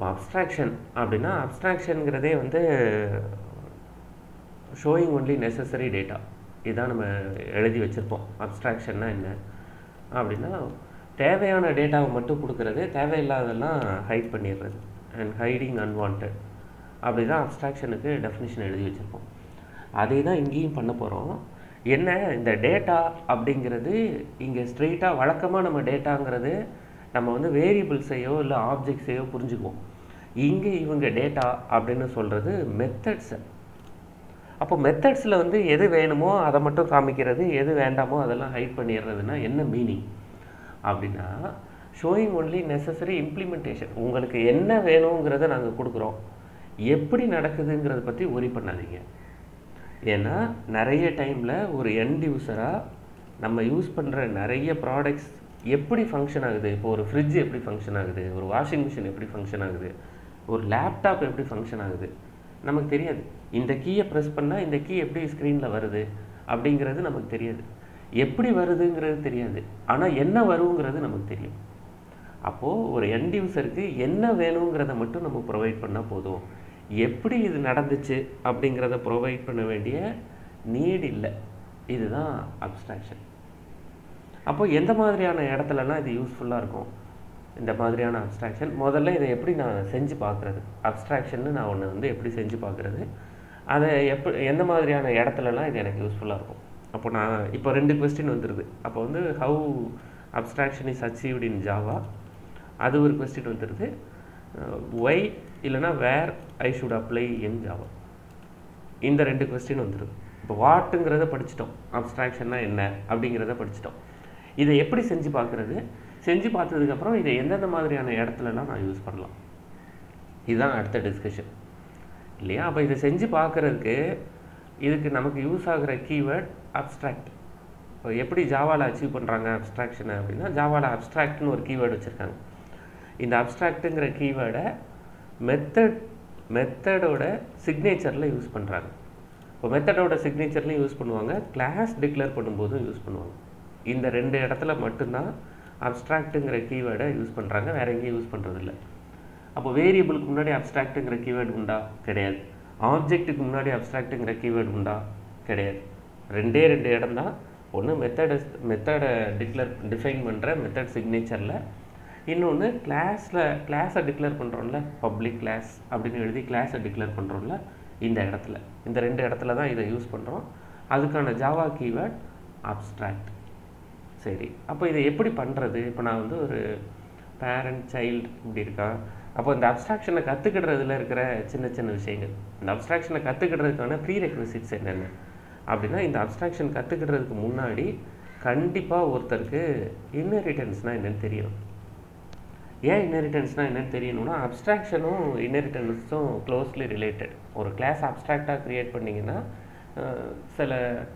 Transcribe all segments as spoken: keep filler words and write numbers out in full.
அப்போ அப்ஸ்ட்ராக்ஷன் அப்படின்னா அப்ஸ்ட்ராக்ஷனுங்கிறதே வந்து ஷோயிங் ஒன்லி நெசசரி டேட்டா. இதுதான் நம்ம எழுதி வச்சுருப்போம். அப்ஸ்ட்ராக்ஷன்னா என்ன அப்படின்னா தேவையான டேட்டாவை மட்டும் கொடுக்குறது, தேவையில்லாதெல்லாம் ஹைட் பண்ணிடுறது. அண்ட் ஹைடிங் அன்வான்ட், அப்படி தான் அப்ஸ்ட்ராக்ஷனுக்கு டெஃபினிஷன் எழுதி வச்சுருப்போம். அதே தான் இங்கேயும் பண்ண போகிறோம். என்ன, இந்த டேட்டா அப்படிங்கிறது இங்கே ஸ்ட்ரெயிட்டாக வழக்கமாக நம்ம டேட்டாங்கிறது நம்ம வந்து வேரியபிள்ஸையோ இல்லை ஆப்ஜெக்ட்ஸையோ புரிஞ்சுக்குவோம். இங்கே இவங்க டேட்டா அப்படின்னு சொல்கிறது மெத்தட்ஸை. அப்போ மெத்தட்ஸில் வந்து எது வேணுமோ அதை மட்டும் காமிக்கிறது, எது வேண்டாமோ அதெல்லாம் ஹைட் பண்ணிடுறதுன்னா என்ன மீனிங் அப்படின்னா ஷோயிங் ஒன்லி நெசசரி இம்ப்ளிமெண்டேஷன். உங்களுக்கு என்ன வேணுங்கிறத நாங்கள் கொடுக்குறோம், எப்படி நடக்குதுங்கிறத பற்றி ஒரி பண்ணாதீங்க. ஏன்னா நிறைய டைமில் ஒரு எண்ட் யூஸராக நம்ம யூஸ் பண்ணுற நிறைய ப்ராடக்ட்ஸ் எப்படி ஃபங்க்ஷன் ஆகுது, இப்போ ஒரு ஃப்ரிட்ஜ் எப்படி ஃபங்க்ஷன் ஆகுது, ஒரு வாஷிங் மிஷின் எப்படி ஃபங்க்ஷன் ஆகுது, ஒரு லேப்டாப் எப்படி ஃபங்க்ஷன் ஆகுது நமக்கு தெரியாது. இந்த கீயை ப்ரெஸ் பண்ணால் இந்த கீ எப்படி ஸ்க்ரீனில் வருது அப்படிங்கிறது நமக்கு தெரியாது. எப்படி வருதுங்கிறது தெரியாது, ஆனால் என்ன வருங்கிறது நமக்கு தெரியும். அப்போது ஒரு எண்ட் யூஸருக்கு என்ன வேணுங்கிறத மட்டும் நம்ம ப்ரொவைட் பண்ணால் போதும். எப்படி இது நடந்துச்சு அப்படிங்கிறத ப்ரொவைட் பண்ண வேண்டிய நீட் இல்லை. இதுதான் அப்ஸ்ட்ராக்ஷன். அப்போது எந்த மாதிரியான இடத்துலலாம் இது யூஸ்ஃபுல்லாக இருக்கும் இந்த மாதிரியான அப்ஸ்ட்ராக்ஷன்? முதல்ல இதை எப்படி நான் செஞ்சு பார்க்குறது, அப்ஸ்ட்ராக்ஷன்னு நான் ஒன்று வந்து எப்படி செஞ்சு பார்க்குறது, அதை எப்படி எந்த மாதிரியான இடத்துலலாம் இது எனக்கு யூஸ்ஃபுல்லாக இருக்கும். அப்போ நான் இப்போ ரெண்டு கொஸ்டின் வந்துடுது. அப்போ வந்து how abstraction is achieved in Java, அது ஒரு கொஸ்டின் வந்துடுது. ஒய் இல்லைனா where I should apply in Java, இந்த ரெண்டு கொஸ்டின் வந்துடுது. இப்போ வாட்டுங்கிறத படிச்சிட்டோம், அப்ஸ்ட்ராக்ஷன்னா என்ன அப்படிங்கிறத படிச்சிட்டோம். இதை எப்படி செஞ்சு பார்க்குறது, செஞ்சு பார்த்ததுக்கப்புறம் இதை எந்தெந்த மாதிரியான இடத்துலலாம் நான் யூஸ் பண்ணலாம், இதுதான் அடுத்த டிஸ்கஷன் இல்லையா? அப்போ இதை செஞ்சு பார்க்குறதுக்கு இதுக்கு நமக்கு யூஸ் ஆகிற கீவேர்ட் அப்ஸ்ட்ராக்ட். இப்போ எப்படி ஜாவாவில் அச்சீவ் பண்ணுறாங்க அப்ஸ்ட்ராக்ஷனை அப்படின்னா, ஜாவாவில் அப்ஸ்ட்ராக்ட்னு ஒரு கீவேர்டு வச்சுருக்காங்க. இந்த அப்ஸ்ட்ராக்ட்டுங்கிற கீவேர்டை மெத்தட் மெத்தடோட சிக்னேச்சரில் யூஸ் பண்ணுறாங்க. இப்போ மெத்தடோட சிக்னேச்சர்லையும் யூஸ் பண்ணுவாங்க, கிளாஸ் டிக்ளேர் பண்ணும்போதும் யூஸ் பண்ணுவாங்க. இந்த ரெண்டு இடத்துல மட்டும்தான் அப்ஸ்ட்ராக்ட்டுங்கிற கீவேர்டை யூஸ் பண்ணுறாங்க, வேறு எங்கேயும் யூஸ் பண்ணுறதில்ல. அப்போ வேரியபிளுக்கு முன்னாடி அப்ஸ்ட்ராக்ட்டுங்கிற கீவேர்டு உண்டா? கிடையாது. ஆப்ஜெக்ட்டுக்கு முன்னாடி அப்ஸ்ட்ராக்ட்டுங்கிற கீவேர்டு உண்டா? கிடையாது. ரெண்டே ரெண்டு இடம் தான். ஒன்று மெத்தடை மெத்தடை டிக்ளேர் டிஃபைன் பண்ணுற மெத்தட் சிக்னேச்சரில், இன்னொன்று கிளாஸில் கிளாஸை டிக்ளேர் பண்ணுறோம்ல, பப்ளிக் கிளாஸ் அப்படின்னு எழுதி கிளாஸை டிக்ளேர் பண்ணுறோம்ல, இந்த இடத்துல இந்த ரெண்டு இடத்துல தான் இதை யூஸ் பண்ணுறோம். அதுக்கான ஜாவா கீவேர்ட் அப்ஸ்ட்ராக்ட். சரி, அப்போ இதை எப்படி பண்ணுறது? இப்போ நான் வந்து ஒரு பேரண்ட் சைல்டு இப்படி இருக்கா, அப்போ இந்த அப்ஸ்ட்ராக்ஷனை கற்றுக்கிடுறதுல இருக்கிற சின்ன சின்ன விஷயங்கள், இந்த அப்ஸ்ட்ராக்ஷனை கற்றுக்கிடுறதுக்கான ப்ரீ ரெக்விசிட்ஸ் என்னென்ன அப்படின்னா, இந்த அப்ஸ்ட்ராக்ஷன் கற்றுக்கிடுறதுக்கு முன்னாடி கண்டிப்பாக ஒருத்தருக்கு இன்ஹெரிட்டன்ஸ்னால் என்னென்னு தெரியணும். ஏன் இன்ஹெரிட்டன்ஸ்னால் என்னென்னு தெரியணும்னா, அப்ஸ்ட்ராக்ஷனும் இன்ஹெரிட்டன்ஸும் க்ளோஸ்லி ரிலேட்டட். ஒரு கிளாஸ் அப்ஸ்ட்ராக்டாக க்ரியேட் பண்ணிங்கன்னா சில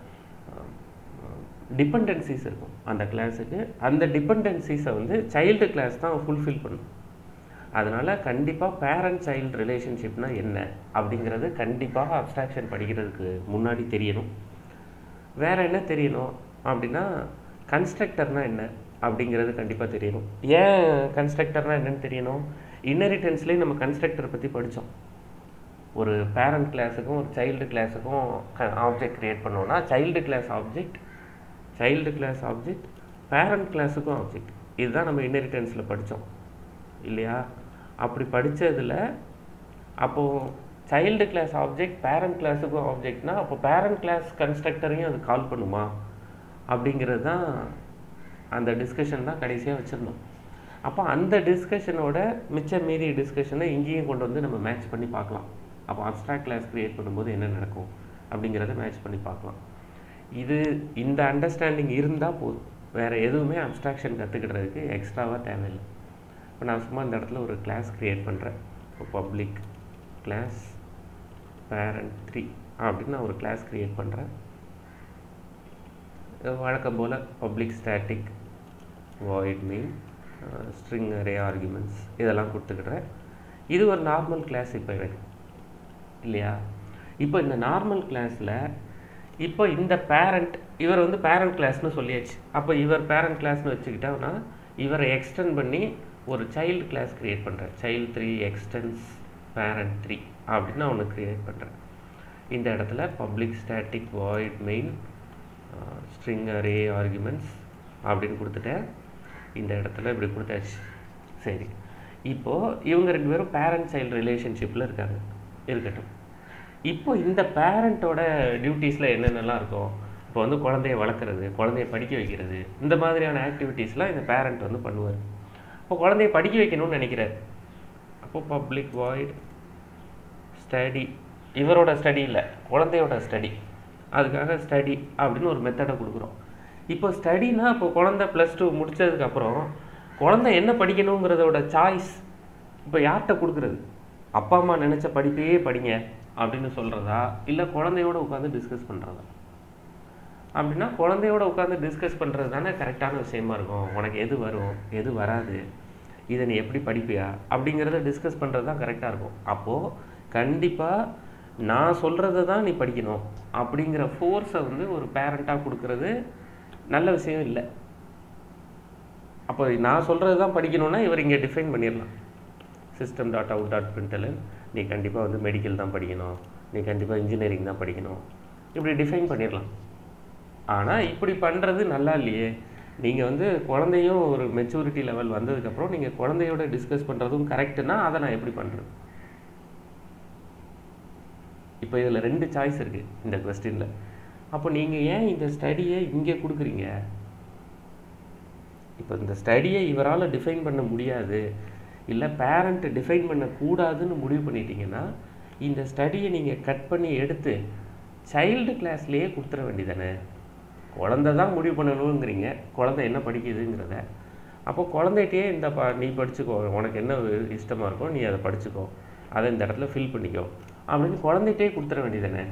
டிபெண்டன்சிஸ் இருக்கும் அந்த கிளாஸுக்கு. அந்த டிபெண்டன்சிஸை வந்து சைல்டு கிளாஸ் தான் ஃபுல்ஃபில் பண்ணும். அதனால் கண்டிப்பாக பேரண்ட் சைல்டு ரிலேஷன்ஷிப்னா என்ன அப்படிங்கிறது கண்டிப்பாக அப்ஸ்ட்ராக்ஷன் படிக்கிறதுக்கு முன்னாடி தெரியணும். வேறு என்ன தெரியணும் அப்படின்னா, கன்ஸ்ட்ரக்டர்னால் என்ன அப்படிங்கிறது கண்டிப்பாக தெரியணும். ஏன் கன்ஸ்ட்ரக்டர்னால் என்னென்னு தெரியணும்? இன்ஹெரிட்டன்ஸ்லேயே நம்ம கன்ஸ்ட்ரக்டரை பற்றி படித்தோம். ஒரு பேரண்ட் கிளாஸுக்கும் ஒரு சைல்டு கிளாஸுக்கும் ஆப்ஜெக்ட் க்ரியேட் பண்ணோன்னா, child class object child class object parent கிளாஸுக்கும் ஆப்ஜெக்ட், இதுதான் நம்ம இன்ஹெரிட்டன்ஸில் படித்தோம் இல்லையா? அப்படி படித்ததில் அப்போது சைல்டு கிளாஸ் ஆப்ஜெக்ட் பேரண்ட் கிளாஸுக்கும் ஆப்ஜெக்ட்னா, அப்போ பேரண்ட் கிளாஸ் கன்ஸ்ட்ரக்டரையும் அது கால் பண்ணுமா அப்படிங்கிறது தான் அந்த டிஸ்கஷன் தான் கடைசியாக வச்சுருந்தோம். அப்போ அந்த டிஸ்கஷனோட மிச்சம் மீறி டிஸ்கஷனை இங்கேயும் கொண்டு வந்து நம்ம மேட்ச் பண்ணி பார்க்கலாம். அப்போ அப்ஸ்ட்ராக்ட் கிளாஸ் க்ரியேட் பண்ணும்போது என்ன நடக்கும் அப்படிங்கிறத மேட்ச் பண்ணி பார்க்கலாம். இது இந்த அண்டர்ஸ்டாண்டிங் இருந்தால் போதும், வேறு எதுவுமே அப்ஸ்ட்ராக்ஷன் கற்றுக்கிடுறதுக்கு எக்ஸ்ட்ராவாக தேவையில்லை. இப்போ நான் சும்மா இந்த இடத்துல ஒரு கிளாஸ் க்ரியேட் பண்ணுறேன். இப்போ பப்ளிக் கிளாஸ் பேரண்ட் த்ரீ அப்படின்னு நான் ஒரு கிளாஸ் க்ரியேட் பண்ணுறேன். வழக்கம் போல் public static void main string array arguments இதெல்லாம் கொடுத்துக்கிடுறேன். இது ஒரு நார்மல் கிளாஸ் இப்போ எனக்கு இல்லையா? இப்போ இந்த நார்மல் கிளாஸில் இப்போ இந்த பேரண்ட் இவர் வந்து பேரண்ட் கிளாஸ்னு சொல்லியாச்சு. அப்போ இவர் பேரண்ட் கிளாஸ்னு வச்சுக்கிட்டோம்னா இவரை எக்ஸ்டெண்ட் பண்ணி ஒரு சைல்டு கிளாஸ் க்ரியேட் பண்ணுறேன். Child three extends parent three அப்படின்னு நான் ஒன்று க்ரியேட் பண்ணுறேன். இந்த இடத்துல public static void main string array arguments அப்படின்னு கொடுத்துட்டேன். இந்த இடத்துல இப்படி கொடுத்தாச்சு. சரி, இப்போது இவங்க ரெண்டு பேரும் பேரண்ட் சைல்டு ரிலேஷன்ஷிப்பில் இருக்காங்க, இருக்கட்டும். இப்போ இந்த பேரண்ட்டோட டியூட்டிஸில் என்னென்னலாம் இருக்கும்? இப்போ வந்து குழந்தைய வளர்க்குறது, குழந்தைய படிக்க வைக்கிறது, இந்த மாதிரியான ஆக்டிவிட்டீஸ்லாம் இந்த பேரண்ட் வந்து பண்ணுவார். இப்போ குழந்தைய படிக்க வைக்கணும்னு நினைக்கிறார். அப்போது பப்ளிக் வாய்ட் ஸ்டடி, இவரோட ஸ்டடி இல்லை, குழந்தையோட ஸ்டடி, அதுக்காக ஸ்டடி அப்படின்னு ஒரு மெத்தடை கொடுக்குறோம். இப்போ ஸ்டடினா இப்போ குழந்தை ப்ளஸ் டூ முடித்ததுக்கப்புறம் குழந்தை என்ன படிக்கணுங்கிறதோட சாய்ஸ் இப்போ யார்கிட்ட கொடுக்குறது? அப்பா அம்மா நினச்ச படிப்பையே படிங்க அப்படின்னு சொல்கிறதா, இல்லை குழந்தையோட உட்காந்து டிஸ்கஸ் பண்ணுறதா? அப்படின்னா குழந்தையோட உட்காந்து டிஸ்கஸ் பண்ணுறது தானே கரெக்டான விஷயமா இருக்கும். உனக்கு எது வரும், எது வராது, இதை நீ எப்படி படிப்பியா அப்படிங்கிறத டிஸ்கஸ் பண்ணுறது தான் கரெக்டாக இருக்கும். அப்போது கண்டிப்பாக நான் சொல்கிறத தான் நீ படிக்கணும் அப்படிங்கிற ஃபோர்ஸை வந்து ஒரு பேரண்ட்டாக கொடுக்கறது நல்ல விஷயம் இல்லை. அப்போ நான் சொல்கிறது தான் படிக்கணும்னா இவர் இங்கே டிஃபைன் பண்ணிடலாம். System dot out dot println, நீ கண்டிப்பாக வந்து மெடிக்கல் தான் படிக்கணும், நீ கண்டிப்பாக இன்ஜினியரிங் தான் படிக்கணும், இப்படி டிஃபைன் பண்ணிடலாம். ஆனால் இப்படி பண்ணுறது நல்லா இல்லையே. நீங்கள் வந்து குழந்தையும் ஒரு மெச்சூரிட்டி லெவல் வந்ததுக்கப்புறம் நீங்கள் குழந்தையோட டிஸ்கஸ் பண்ணுறதும் கரெக்டுனா அதை நான் எப்படி பண்ணுறது? இப்போ இதில் ரெண்டு சாய்ஸ் இருக்குது இந்த கொஸ்டினில். அப்போ நீங்கள் ஏன் இந்த ஸ்டடியை இங்கே கொடுக்குறீங்க? இப்போ இந்த ஸ்டடியை இவரால் டிஃபைன் பண்ண முடியாது, இல்லை பேரண்ட்டு டிஃபைன் பண்ணக்கூடாதுன்னு முடிவு பண்ணிட்டீங்கன்னா இந்த ஸ்டடியை நீங்கள் கட் பண்ணி எடுத்து சைல்டு கிளாஸ்லேயே கொடுத்துட வேண்டியதானே. குழந்தை தான் முடிவு பண்ணணுங்கிறீங்க, குழந்தை என்ன படிக்குதுங்கிறத. அப்போ குழந்தைகிட்டே இந்த ப நீ படிச்சுக்கோ, உனக்கு என்ன இஷ்டமாக இருக்கோ நீ அதை படிச்சுக்கோ, அதை இந்த இடத்துல ஃபில் பண்ணிக்கோ அப்படின்னு குழந்தைகிட்டே கொடுத்துட வேண்டியதானே.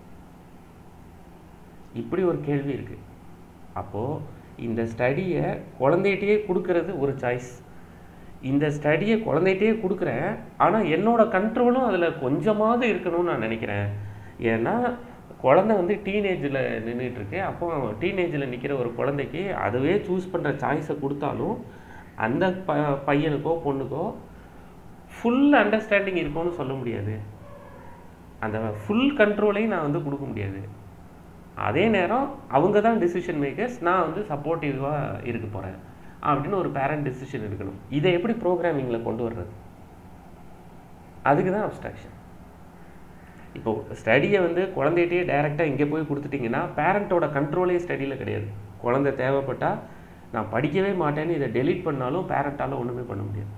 இப்படி ஒரு கேள்வி இருக்குது. அப்போது இந்த ஸ்டடியை குழந்தைகிட்டே கொடுக்கறது ஒரு சாய்ஸ். இந்த ஸ்டடியை குழந்தைகிட்டே கொடுக்குறேன், ஆனால் என்னோட கண்ட்ரோலும் அதில் கொஞ்சமாவது இருக்கணும்னு நான் நினைக்கிறேன். ஏன்னா குழந்தை வந்து டீனேஜில் நின்றுட்டுருக்கு. அப்போ டீனேஜில் நிற்கிற ஒரு குழந்தைக்கு அதுவே சூஸ் பண்ணுற சாய்ஸை கொடுத்தாலும் அந்த ப பையனுக்கோ பொண்ணுக்கோ ஃபுல் அண்டர்ஸ்டாண்டிங் இருக்கும்னு சொல்ல முடியாது. அந்த ஃபுல் கண்ட்ரோலையும் நான் வந்து கொடுக்க முடியாது. அதே நேரம் அவங்க தான் டிசிஷன் மேக்கர்ஸ், நான் வந்து சப்போர்ட்டிவாக இருக்க போகிறேன் அப்படின்னு ஒரு பேரண்ட் டிசிஷன் எடுக்கணும். இதை எப்படி ப்ரோக்ராமிங்கில் கொண்டு வர்றது? அதுக்கு தான் அப்ஸ்ட்ராக்ஷன். இப்போது ஸ்டடியை வந்து குழந்தைகிட்டே டைரெக்டாக இங்கே போய் கொடுத்துட்டிங்கன்னா பேரண்ட்டோட கண்ட்ரோலே ஸ்டடியில் கிடையாது. குழந்தை தேவைப்பட்டால் நான் படிக்கவே மாட்டேன்னு இதை டெலீட் பண்ணாலும் பேரண்ட்டால் ஒன்றுமே பண்ண முடியாது.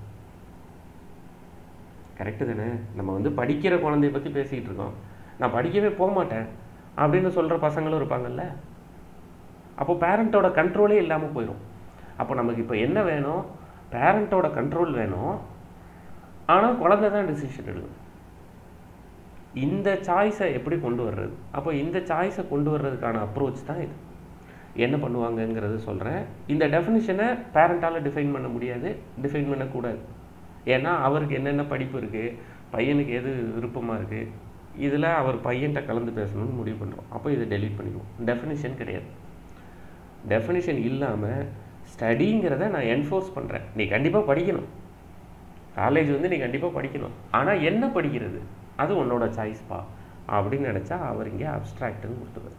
கரெக்டு தானே? நம்ம வந்து படிக்கிற குழந்தைய பற்றி பேசிக்கிட்டு இருக்கோம், நான் படிக்கவே போக மாட்டேன் அப்படின்னு சொல்கிற பசங்களும் இருப்பாங்கல்ல. அப்போ பேரண்ட்டோட கண்ட்ரோலே இல்லாமல் போயிடும். அப்போ நமக்கு இப்போ என்ன வேணும்? பேரண்ட்டோட கண்ட்ரோல் வேணும், ஆனால் குழந்தை தான் டிசிஷன் எடுக்கணும். இந்த சாய்ஸை எப்படி கொண்டு வர்றது? அப்போ இந்த சாய்ஸை கொண்டு வர்றதுக்கான அப்ரோச் தான் இது. என்ன பண்ணுவாங்கங்கிறது சொல்கிறேன். இந்த டெஃபினிஷனை பேரண்ட்டால் டிஃபைன் பண்ண முடியாது, டிஃபைன் பண்ணக்கூடாது. ஏன்னா அவருக்கு என்னென்ன படிப்பு இருக்குது, பையனுக்கு எது விருப்பமாக இருக்குது, இதில் அவர் பையன்கிட்ட கலந்து பேசணும்னு முடிவு பண்ணுறோம். அப்போ இதை டெலீட் பண்ணிடுவோம். டெஃபினிஷன் கிடையாது. டெஃபினிஷன் இல்லாமல் ஸ்டடிங்கிறத நான் என்ஃபோர்ஸ் பண்ணுறேன். நீ கண்டிப்பாக படிக்கணும், காலேஜ் வந்து நீ கண்டிப்பாக படிக்கணும், ஆனால் என்ன படிக்கிறது அது உன்னோட சாய்ஸ்பா அப்படின்னு நினச்சா அவர் இங்கே அப்ஸ்ட்ராக்ட்னு கொடுத்துருவார்.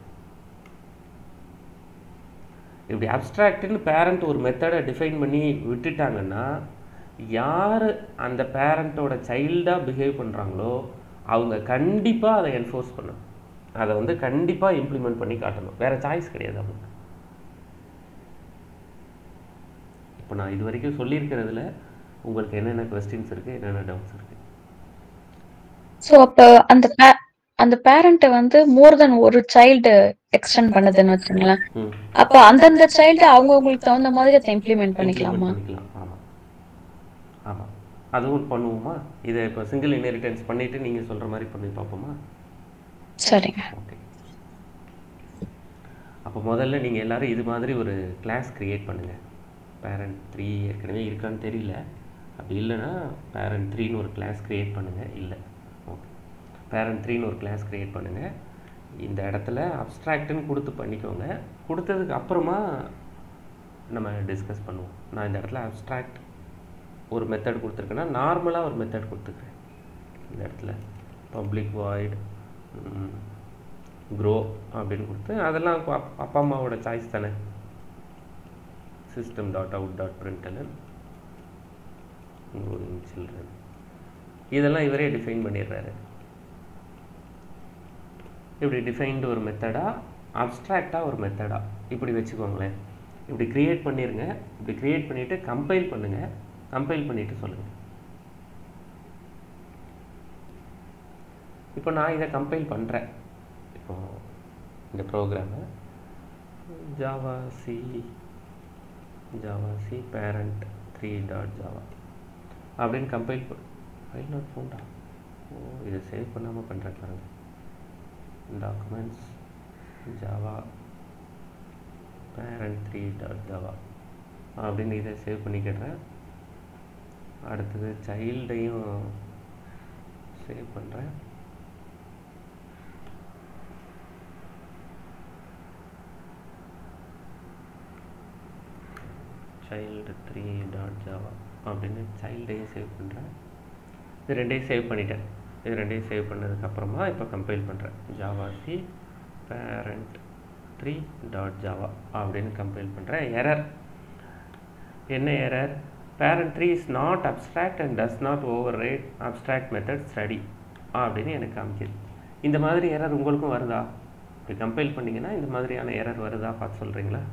இப்படி அப்ஸ்ட்ராக்ட்னு பேரண்ட் ஒரு மெத்தடை டிஃபைன் பண்ணி விட்டுட்டாங்கன்னா யார் அந்த பேரண்ட்டோட சைல்டாக பிஹேவ் பண்ணுறாங்களோ அவங்க கண்டிப்பாக அதை என்ஃபோர்ஸ் பண்ணணும், அதை வந்து கண்டிப்பாக இம்ப்ளிமெண்ட் பண்ணி காட்டணும். வேறு சாய்ஸ் கிடையாது அவங்களுக்கு. இப்போ நான் இது வரைக்கும் சொல்லியிருக்கிறதுல உங்களுக்கு என்னென்ன கொஸ்டின்ஸ் இருக்குது, என்னென்ன டவுட்ஸ் இருக்குது? ஸோ அப்போ அந்த அந்த பேரண்ட்டை வந்து மோர் தென் ஒரு சைல்டு எக்ஸ்டெண்ட் பண்ணுதுன்னு வச்சுங்களேன், அப்போ அந்தந்த சைல்டு அவங்கவுங்களுக்கு தகுந்த மாதிரி அதை இம்ப்ளிமெண்ட் பண்ணிக்கலாமா? பண்ணிக்கலாம். ஆமாம் ஆமாம், அதுவும் பண்ணுவோமா? இதை இப்போ சிங்கிள் இன்ஹெரிட்டன்ஸ் பண்ணிவிட்டு நீங்கள் சொல்கிற மாதிரி பண்ணி பார்ப்போமா? சரிங்க. ஓகே. அப்போ முதல்ல நீங்கள் எல்லோரும் இது மாதிரி ஒரு கிளாஸ் க்ரியேட் பண்ணுங்கள். பேரண்ட் த்ரீ ஏற்கனவே இருக்கான்னு தெரியல, அப்படி இல்லைன்னா பேரண்ட் த்ரீன்னு ஒரு கிளாஸ் க்ரியேட் பண்ணுங்கள். இல்லை, ஓகே, பேரண்ட் த்ரீன்னு ஒரு கிளாஸ் க்ரியேட் பண்ணுங்கள். இந்த இடத்துல அப்ஸ்ட்ராக்ட்னு கொடுத்து பண்ணிக்கோங்க. கொடுத்ததுக்கு அப்புறமா நம்ம டிஸ்கஸ் பண்ணுவோம். நான் இந்த இடத்துல அப்ஸ்ட்ராக்ட் ஒரு மெத்தட் கொடுத்துருக்கேன்னா நார்மலாக ஒரு மெத்தட் கொடுத்துருக்கேன் இந்த இடத்துல பப்ளிக் வாய்ட் க்ரோ அப்படின்னு கொடுத்து அதெல்லாம் அப்பா அம்மாவோட சாய்ஸ் தானே. System dot out dot println growing children இதெல்லாம் இவரே டிஃபைன் பண்ணிடுறாரு. இப்படி டிஃபைன்டு ஒரு மெத்தடா அப்ஸ்ட்ராக்டாக ஒரு மெத்தடா இப்படி வச்சுக்கோங்களேன். இப்படி க்ரியேட் பண்ணிடுங்க. இப்படி க்ரியேட் பண்ணிவிட்டு கம்பைல் பண்ணுங்கள். கம்பைல் பண்ணிவிட்டு சொல்லுங்கள். இப்போ நான் இதை கம்பைல் பண்ணுறேன். இப்போ இந்த ப்ரோக்ராமை Java c Java c parent three dot Java அப்படின்னு கம்பைல் பண்ண ஃபைல் நாட் ஃபவுண்டா. ஓ இதை சேவ் பண்ணாமல் பண்ணுறேன் பாருங்கள். Documents Java parent three dot Java அப்படின்னு இதை சேவ் பண்ணிக்கிடுறேன். அடுத்தது சைல்டையும் சேவ் பண்ணுறேன். சைல்டு த்ரீ டாட் ஜாவா அப்படின்னு சைல்டையும் சேவ் பண்ணுறேன். இது ரெண்டையும் சேவ் பண்ணிட்டேன். இது ரெண்டையும் சேவ் பண்ணதுக்கப்புறமா இப்போ கம்பைல் பண்ணுறேன். Java c parent three dot Java அப்படின்னு கம்பைல் பண்ணுறேன். எரர் என்ன error? Parent three is not abstract and does not override abstract method study அப்படின்னு எனக்கு காமிக்குது. இந்த மாதிரி எரர் உங்களுக்கும் வருதா? இப்படி கம்பைல் பண்ணிங்கன்னா இந்த மாதிரியான எரர் வருதா பார்த்து சொல்கிறீங்களா?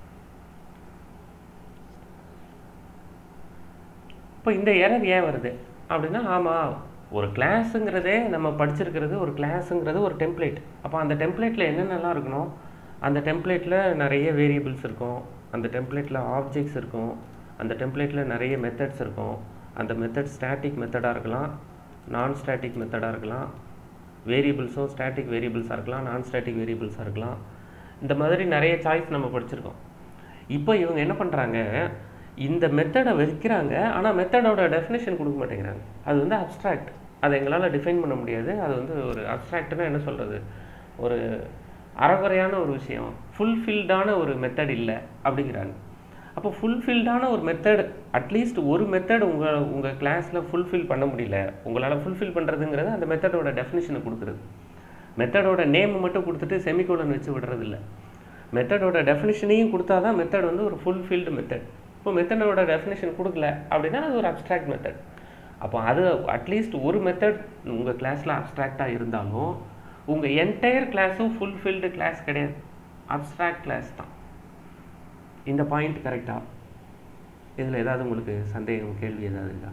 இப்போ இந்த எரர் ஏன் வருது அப்படின்னா, ஆமாம் ஒரு கிளாஸுங்கிறதே நம்ம படிச்சிருக்கிறது ஒரு கிளாஸுங்கிறது ஒரு டெம்ப்ளேட். அப்போ அந்த டெம்ப்ளேட்டில் என்னென்னலாம் இருக்கணும்? அந்த டெம்ப்ளேட்டில் நிறைய வேரியபிள்ஸ் இருக்கும், அந்த டெம்ப்ளேட்டில் ஆப்ஜெக்ட்ஸ் இருக்கும், அந்த டெம்ப்ளேட்டில் நிறைய மெத்தட்ஸ் இருக்கும். அந்த மெத்தட் ஸ்டாட்டிக் மெத்தடாக இருக்கலாம், நான் ஸ்டாட்டிக் மெத்தடாக இருக்கலாம், வேரியபிள்ஸும் ஸ்டாட்டிக் வேரியபிள்ஸாக இருக்கலாம், நான் ஸ்டாட்டிக் வேரியபிள்ஸாக இருக்கலாம். இந்த மாதிரி நிறைய சாய்ஸ் நம்ம படிச்சிருக்கோம். இப்போ இவங்க என்ன பண்ணுறாங்க, இந்த மெத்தடை வைக்கிறாங்க, ஆனால் மெத்தடோட டெஃபினேஷன் கொடுக்க மாட்டேங்கிறாங்க. அது வந்து அப்ஸ்ட்ராக்ட், அதை எங்களால் டிஃபைன் பண்ண முடியாது. அது வந்து ஒரு அப்ஸ்ட்ராக்ட்னா என்ன சொல்கிறது, ஒரு அறகுறையான ஒரு விஷயம், ஃபுல்ஃபில்டான ஒரு மெத்தட் இல்லை அப்படிங்கிறாங்க. அப்போ ஃபுல்ஃபில்டான ஒரு மெத்தட், அட்லீஸ்ட் ஒரு மெத்தட் உங்கள் உங்கள் கிளாஸில் ஃபுல்ஃபில் பண்ண முடியல, உங்களால் ஃபுல்ஃபில் பண்ணுறதுங்கிறது அந்த மெத்தடோட டெஃபினேஷனை கொடுக்குறது. மெத்தடோட நேம் மட்டும் கொடுத்துட்டு செமிகோலன் வச்சு விடுறதில்ல. மெத்தடோட டெஃபினேஷனையும் கொடுத்தா தான் மெத்தட் வந்து ஒரு ஃபுல்ஃபில்டு மெத்தட். இப்போ மெத்தடோட டெஃபினேஷன் கொடுக்கல அப்படின்னா அது ஒரு அப்ஸ்ட்ராக்ட் மெத்தட். அப்போ அது அட்லீஸ்ட் ஒரு மெத்தட் உங்கள் கிளாஸில் அப்ஸ்ட்ராக்டாக இருந்தாலும் உங்கள் என்டையர் கிளாஸும் ஃபுல்ஃபில்டு கிளாஸ் கிடையாது, அப்ஸ்ட்ராக்ட் கிளாஸ் தான். இந்த பாயிண்ட் கரெக்டா? இதில் ஏதாவது உங்களுக்கு சந்தேகம், கேள்வி ஏதாவது இருக்கா?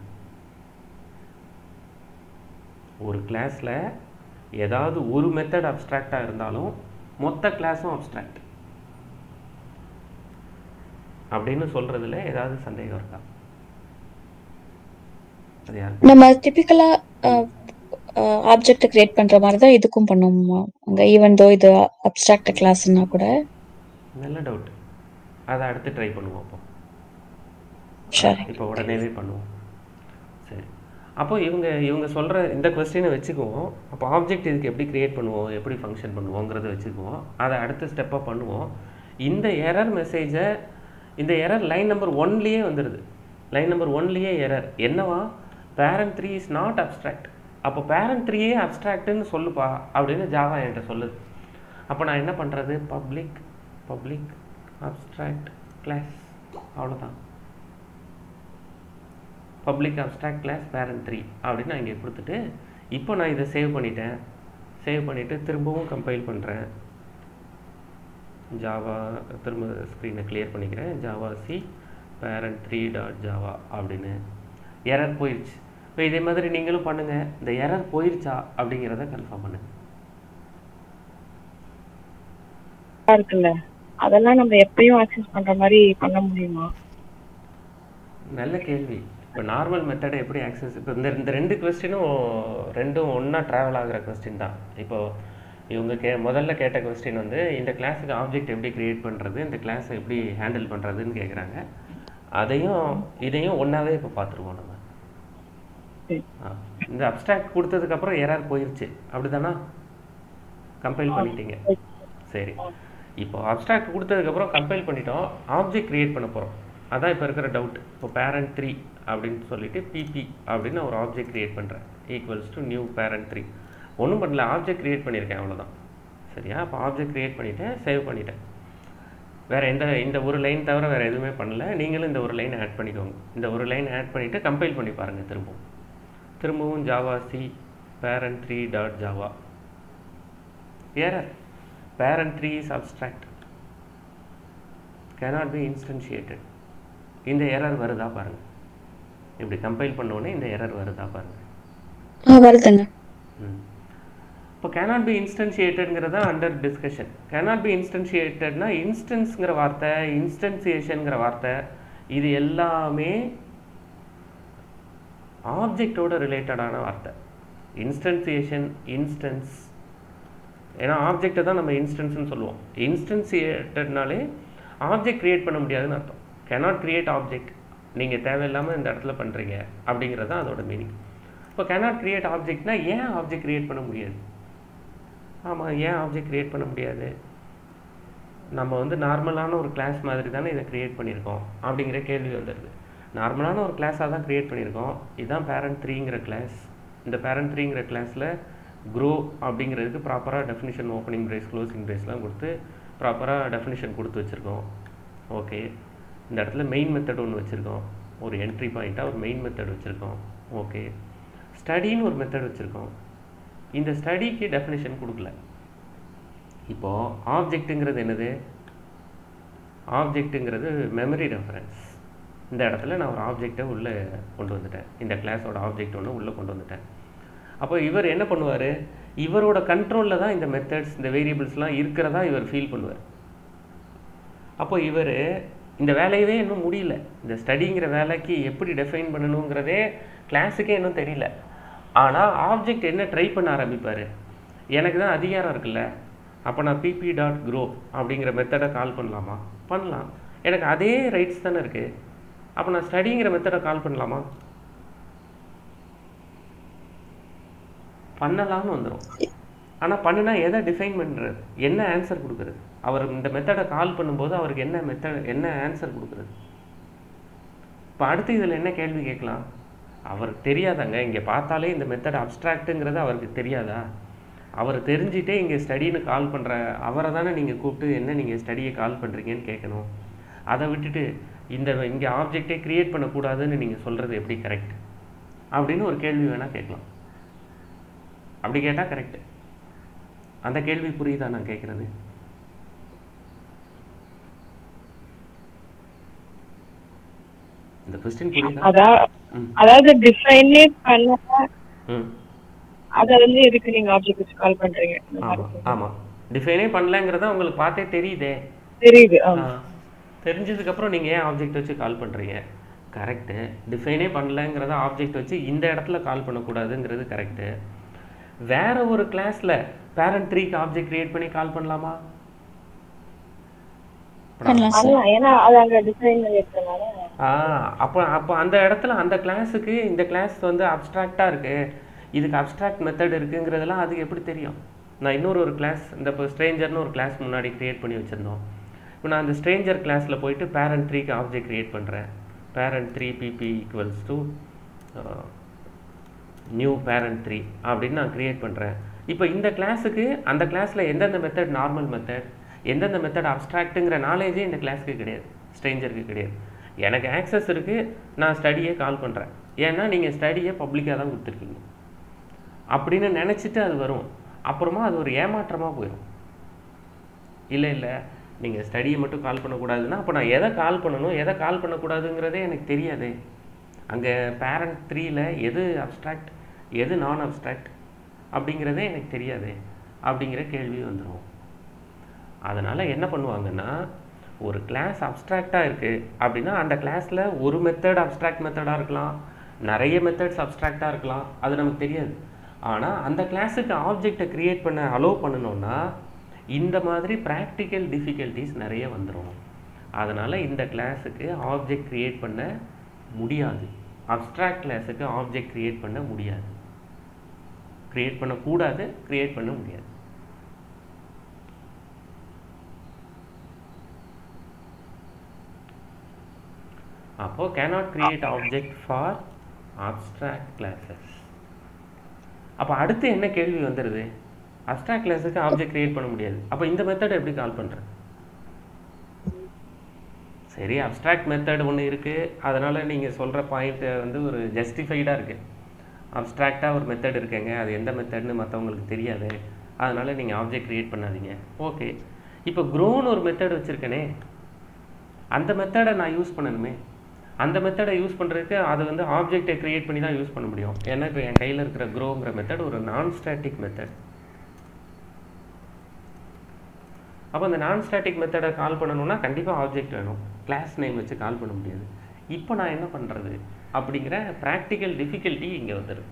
ஒரு கிளாஸில் ஏதாவது ஒரு மெத்தட் அப்ஸ்ட்ராக்டாக இருந்தாலும் மொத்த கிளாஸும் அப்ஸ்ட்ராக்ட் அப்படின்னு சொல்றதுல ஏதாவது சந்தேகம் இருக்கா? நம்ம டிபிக்கலா ஆப்ஜெக்ட் கிரியேட் பண்ற மாதிரி தான் இதுக்கும் பண்ணுவோமா அங்க, ஈவன் தோ இது அப்ஸ்ட்ராக்ட் கிளாஸ்னா கூட? நல்ல டவுட். அதை அடுத்து ட்ரை பண்ணுவோம். அப்போ சரி, இப்போ உடனேவே பண்ணுவோம். சரி, அப்போ இவங்க இவங்க சொல்கிற இந்த கொஸ்டினை வச்சுக்குவோம். அப்போ ஆப்ஜெக்ட் இதுக்கு எப்படி கிரியேட் பண்ணுவோம், எப்படி ஃபங்க்ஷன் பண்ணுவோங்கிறத வச்சுக்குவோம். அதை அடுத்த ஸ்டெப்பாக பண்ணுவோம். இந்த எரர் மெசேஜை, இந்த எரர் லைன் நம்பர் ஒன்லேயே வந்துடுது. லைன் நம்பர் ஒன்லேயே எரர் என்னவா, parent three is not abstract. அப்போ பேரண்ட் த்ரீயே அப்ஸ்ட்ராக்ட்னு சொல்லுப்பா அப்படின்னு ஜாவா என்கிட்ட சொல்லுது. அப்போ நான் என்ன பண்ணுறது, பப்ளிக் பப்ளிக் அப்ஸ்ட்ராக்ட் கிளாஸ், அவ்வளோதான். Public abstract class parent three அப்படின்னு நான் இங்கே கொடுத்துட்டு, இப்போ நான் இதை சேவ் பண்ணிட்டேன். சேவ் பண்ணிவிட்டு திரும்பவும் கம்பைல் பண்ணுறேன். ஜாவா திரும்ப ஸ்க்ரீனை கிளியர் பண்ணிக்கிறேன். Java c parent three dot Java அப்படின்னு எரர் போயிடுச்சு. இப்போ இதே மாதிரி நீங்களும் பண்ணுங்கள். இந்த எரர் போயிடுச்சா அப்படிங்கிறத கன்ஃபார்ம் பண்ணுங்க. இருக்குல்ல, அதெல்லாம் நம்ம எப்பயும் ஆக்சஸ் பண்ற மாதிரி பண்ண முடியுமா? நல்ல கேள்வி. இப்போ நார்மல் மெத்தடை எப்படி ஆக்சஸ், இப்போ இந்த இந்த ரெண்டு கொஸ்டினும் ரெண்டும் ஒன்றா ட்ராவல் ஆகிற கொஸ்டின் தான். இப்போது இவங்க கே முதல்ல கேட்ட கொஸ்டின் வந்து இந்த கிளாஸுக்கு ஆப்ஜெக்ட் எப்படி க்ரியேட் பண்ணுறது, இந்த கிளாஸை எப்படி ஹேண்டில் பண்ணுறதுன்னு கேட்குறாங்க. அதையும் இதையும் ஒன்றாவே இப்போ பார்த்துருவோம் நம்ம. இந்த அப்ஸ்ட்ராக்ட் கொடுத்ததுக்கப்புறம் எரர் போயிடுச்சு அப்படி தானா? கம்பைல் பண்ணிட்டீங்க. சரி, இப்போ அப்ஸ்ட்ராக்ட் கொடுத்ததுக்கப்புறம் கம்பைல் பண்ணிட்டோம், ஆப்ஜெக்ட் க்ரியேட் பண்ண போகிறோம். அதான் இப்போ இருக்கிற டவுட். இப்போ பேரண்ட் த்ரீ அப்படின்னு சொல்லிட்டு பிபி அப்படின்னு ஒரு ஆப்ஜெக்ட் க்ரியேட் பண்ணுறேன் equals to new parent three. ஒன்றும் பண்ணல, ஆப்ஜெக்ட் க்ரியேட் பண்ணியிருக்கேன் அவ்வளோதான். சரியா? அப்போ ஆப்ஜெக்ட் க்ரியேட் பண்ணிவிட்டேன், சேவ் பண்ணிட்டேன். வேறு எந்த இந்த ஒரு லைன் தவிர வேறு எதுவுமே பண்ணல. நீங்களும் இந்த ஒரு லைன் ஆட் பண்ணிக்கோங்க. இந்த ஒரு லைன் ஆட் பண்ணிவிட்டு கம்பைல் பண்ணி பாருங்கள். திரும்பவும் திரும்பவும் Java c parent three dot Java error parent three is abstract cannot be instantiated. இந்த எரர் வருதா பாருங்கள். இப்படி கம்பைல் பண்ணோடனே இந்த எரர் வருதா பாருங்கள். வருதுங்க. ம் இப்போ cannot be instantiatedங்கிறத அண்டர் டிஸ்கஷன். cannot be instantiatedனா இன்ஸ்டன்ஸுங்கிற வார்த்தை, இன்ஸ்டன்சியேஷனுங்கிற வார்த்தை, இது எல்லாமே ஆப்ஜெக்டோட ரிலேட்டடான வார்த்தை. இன்ஸ்டன்சியேஷன், இன்ஸ்டன்ஸ், ஏன்னா ஆப்ஜெக்டை தான் நம்ம இன்ஸ்டன்ஸ்னு சொல்லுவோம். இன்ஸ்டன்சியேட்டட்னாலே ஆப்ஜெக்ட் க்ரியேட் பண்ண முடியாதுன்னு அர்த்தம். cannot create ஆப்ஜெக்ட், நீங்கள் தேவையில்லாமல் இந்த இடத்துல பண்ணுறீங்க அப்படிங்கிறது தான் அதோட மீனிங். இப்போ cannot create ஆப்ஜெக்ட்னா ஏன் ஆப்ஜெக்ட் க்ரியேட் பண்ண முடியாது? ஆமாம், ஏன் ஆப்ஜெக்ட் க்ரியேட் பண்ண முடியாது? நம்ம வந்து நார்மலான ஒரு கிளாஸ் மாதிரி தானே இதை க்ரியேட் பண்ணியிருக்கோம் அப்படிங்கிற கேள்வி வந்துடுது. நார்மலான ஒரு கிளாஸாக தான் க்ரியேட் பண்ணியிருக்கோம். இதுதான் பேரண்ட் த்ரீங்கிற கிளாஸ். இந்த பேரண்ட் த்ரீங்கிற கிளாஸில் க்ரோ அப்படிங்கிறதுக்கு ப்ராப்பராக டெஃபினிஷன், ஓப்பனிங் பிரேஸ், க்ளோசிங் பிரேஸ்லாம் கொடுத்து ப்ராப்பராக டெஃபினிஷன் கொடுத்து வச்சுருக்கோம். ஓகே, இந்த இடத்துல மெயின் மெத்தட் ஒன்று வச்சுருக்கோம், ஒரு என்ட்ரி பாயிண்ட்டாக ஒரு மெயின் மெத்தட் வச்சுருக்கோம். ஓகே, ஸ்டடின்னு ஒரு மெத்தட் வச்சுருக்கோம். இந்த ஸ்டடிக்கு டெஃபினிஷன் கொடுக்கல. இப்போது ஆப்ஜெக்ட்டுங்கிறது என்னது? ஆப்ஜெக்ட்டுங்கிறது மெமரி ரெஃபரன்ஸ். இந்த இடத்துல நான் ஒரு ஆப்ஜெக்டை உள்ளே கொண்டு வந்துட்டேன், இந்த கிளாஸோட ஆப்ஜெக்ட் ஒன்று உள்ளே கொண்டு வந்துட்டேன். அப்போ இவர் என்ன பண்ணுவார்? இவரோட கண்ட்ரோலில் தான் இந்த மெத்தட்ஸ், இந்த வேரியபிள்ஸ்லாம் இருக்கிறதா இவர் ஃபீல் பண்ணுவார். அப்போ இவர் இந்த வேலையவே இன்னும் முடியல. இந்த ஸ்டடிங்கிற வேலைக்கு எப்படி டிஃபைன் பண்ணணுங்கிறதே கிளாஸுக்கே இன்னும் தெரியல. ஆனால் ஆப்ஜெக்ட் என்ன ட்ரை பண்ண ஆரம்பிப்பார்? எனக்கு தான் அதிகாரம் இருக்குல்ல, அப்போ நான் பிபி டாட் க்ரோ அப்படிங்கிற மெத்தடை கால் பண்ணலாமா? பண்ணலாம். எனக்கு அதே ரைட்ஸ் தானே இருக்குது. அப்போ நான் ஸ்டடிங்கிற மெத்தடை கால் பண்ணலாமா? பண்ணலாம்னு வந்துடும். ஆனால் பண்ணுனா எதை டிஃபைன் பண்ணுறது? என்ன ஆன்சர் கொடுக்குறது? அவர் இந்த மெத்தடை கால் பண்ணும்போது அவருக்கு என்ன மெத்தட், என்ன ஆன்சர் கொடுக்குறது? இப்போ அடுத்து இதில் என்ன கேள்வி கேட்கலாம்? அவருக்கு தெரியாதாங்க, இங்கே பார்த்தாலே இந்த மெத்தட் அப்ஸ்ட்ராக்ட்டுங்கிறது அவருக்கு தெரியாதா? அவர் தெரிஞ்சிட்டே இங்கே ஸ்டடின்னு கால் பண்ணுற அவரை தானே நீங்கள் கூப்பிட்டு என்ன நீங்கள் ஸ்டடியை கால் பண்ணுறீங்கன்னு கேட்கணும். அதை விட்டுட்டு இந்த இங்கே ஆப்ஜெக்டே க்ரியேட் பண்ணக்கூடாதுன்னு நீங்கள் சொல்கிறது எப்படி கரெக்ட் அப்படின்னு ஒரு கேள்வி வேணால் கேட்கலாம். அப்படி கேட்டால் கரெக்டு. அந்த கேள்வி புரியுதா நான் கேட்குறது? இந்த क्वेश्चन புரியுதா? அதாவது டிஃபைனே பண்ணல, அத வந்து எதுக்கு நீங்க ஆப்ஜெக்ட் வச்சு கால் பண்றீங்க? ஆமா ஆமா, டிஃபைனே பண்ணலங்கறத உங்களுக்கு பார்த்தே தெரியுதே. தெரியுது. ஆமா, தெரிஞ்சதுக்கு அப்புறம் நீங்க ஏன் ஆப்ஜெக்ட் வச்சு கால் பண்றீங்க? கரெக்ட். டிஃபைனே பண்ணலங்கறத ஆப்ஜெக்ட் வச்சு இந்த இடத்துல கால் பண்ண கூடாதுங்கிறது கரெக்ட். வேற ஒரு கிளாஸ்ல பேரண்ட் த்ரீக்கு ஆப்ஜெக்ட் கிரியேட் பண்ணி கால் பண்ணலாமா? பண்ணலாம். ஏனா அது அங்க டிஃபைன் பண்ணிருக்கனால. ஆ அப்ப அப்ப அந்த இடத்துல அந்த கிளாஸுக்கு இந்த கிளாஸ் வந்து அப்ஸ்ட்ராக்ட்டா இருக்கு, இதுக்கு அப்ஸ்ட்ராக்ட் மெத்தட் இருக்குங்கிறதெல்லாம் அதுக்கு எப்படி தெரியும்? நான் இன்னொரு ஒரு கிளாஸ், இந்த இப்போ ஸ்ட்ரேஞ்சர்னு ஒரு கிளாஸ் முன்னாடி கிரியேட் பண்ணி வச்சுருந்தோம். இப்போ நான் அந்த ஸ்ட்ரேஞ்சர் கிளாஸில் போயிட்டு பேரண்ட் த்ரீக்கு ஆப்ஜெக்ட் கிரியேட் பண்ணுறேன். Parent three PP equals to new parent three அப்படின்னு நான் கிரியேட் பண்ணுறேன். இப்போ இந்த கிளாஸுக்கு அந்த கிளாஸில் எந்தெந்த மெத்தட் நார்மல் மெத்தட், எந்தெந்த மெத்தட் அப்ஸ்ட்ராக்ட்டுங்கிற நாலேஜே இந்த கிளாஸுக்கு கிடையாது, ஸ்ட்ரேஞ்சருக்கு கிடையாது. எனக்கு ஆக்சஸ் இருக்குது, நான் ஸ்டடியை கால் பண்ணுறேன். ஏன்னா நீங்கள் ஸ்டடியை பப்ளிக்காக தான் கொடுத்துருக்கீங்க அப்படின்னு நினச்சிட்டு அது வரும். அப்புறமா அது ஒரு ஏமாற்றமாக போயிடும். இல்லை இல்லை நீங்கள் ஸ்டடியை மட்டும் கால் பண்ணக்கூடாதுன்னா அப்போ நான் எதை கால் பண்ணணும் எதை கால் பண்ணக்கூடாதுங்கிறதே எனக்கு தெரியாது. அங்கே பேரண்ட் த்ரீயில் எது அப்ஸ்ட்ராக்ட் எது நான் அப்ஸ்ட்ராக்ட் அப்படிங்கிறதே எனக்கு தெரியாது அப்படிங்கிற கேள்வி வந்துடும். அதனால் என்ன பண்ணுவாங்கன்னா, ஒரு கிளாஸ் அப்ஸ்ட்ராக்டாக இருக்குது அப்படின்னா அந்த கிளாஸில் ஒரு மெத்தட் அப்ஸ்ட்ராக்ட் மெத்தடாக இருக்கலாம், நிறைய மெத்தட்ஸ் அப்ஸ்ட்ராக்டாக இருக்கலாம், அது நமக்கு தெரியாது. ஆனால் அந்த கிளாஸுக்கு ஆப்ஜெக்டை க்ரியேட் பண்ண அலோவ் பண்ணணும்னா இந்த மாதிரி ப்ராக்டிக்கல் டிஃபிகல்ட்டிஸ் நிறைய வந்துடும். அதனால் இந்த கிளாஸுக்கு ஆப்ஜெக்ட் க்ரியேட் பண்ண முடியாது, அப்ஸ்ட்ராக்ட் கிளாஸுக்கு ஆப்ஜெக்ட் க்ரியேட் பண்ண முடியாது, க்ரியேட் பண்ணக்கூடாது, க்ரியேட் பண்ண முடியாது. அப்போ cannot create object for abstract classes. அப்போ அடுத்து என்ன கேள்வி வந்துடுது? abstract classக்கு ஆப்ஜெக்ட் கிரியேட் பண்ண முடியாது, அப்போ இந்த மெத்தட் எப்படி கால் பண்ணுறேன்? சரி, அப்ஸ்ட்ராக்ட் மெத்தட் ஒன்று இருக்குது, அதனால் நீங்கள் சொல்கிற பாயிண்ட்டு வந்து ஒரு ஜஸ்டிஃபைடாக இருக்குது. அப்ஸ்ட்ராக்டாக ஒரு மெத்தட் இருக்குங்க, அது எந்த மெத்தட்னு மற்றவங்களுக்கு தெரியாது, அதனால் நீங்கள் ஆப்ஜெக்ட் க்ரியேட் பண்ணாதீங்க. ஓகே, இப்போ க்ரோன்னு ஒரு மெத்தட் வச்சுருக்கேனே, அந்த மெத்தடை நான் யூஸ் பண்ணணுமே. அந்த மெத்தடை யூஸ் பண்ணுறதுக்கு அது வந்து ஆப்ஜெக்டை க்ரியேட் பண்ணி தான் யூஸ் பண்ண முடியும். ஏன்னா இப்போ என் கையில் இருக்கிற க்ரோங்கிற மெத்தட் ஒரு நான் ஸ்டாட்டிக் மெத்தட். அப்போ அந்த நான் ஸ்டாட்டிக் மெத்தடை கால் பண்ணணும்னா கண்டிப்பாக ஆப்ஜெக்ட் வேணும், கிளாஸ் நேம் வச்சு கால் பண்ண முடியாது. இப்போ நான் என்ன பண்ணுறது அப்படிங்கிற ப்ராக்டிக்கல் டிஃபிகல்ட்டி இங்கே வந்துடுது.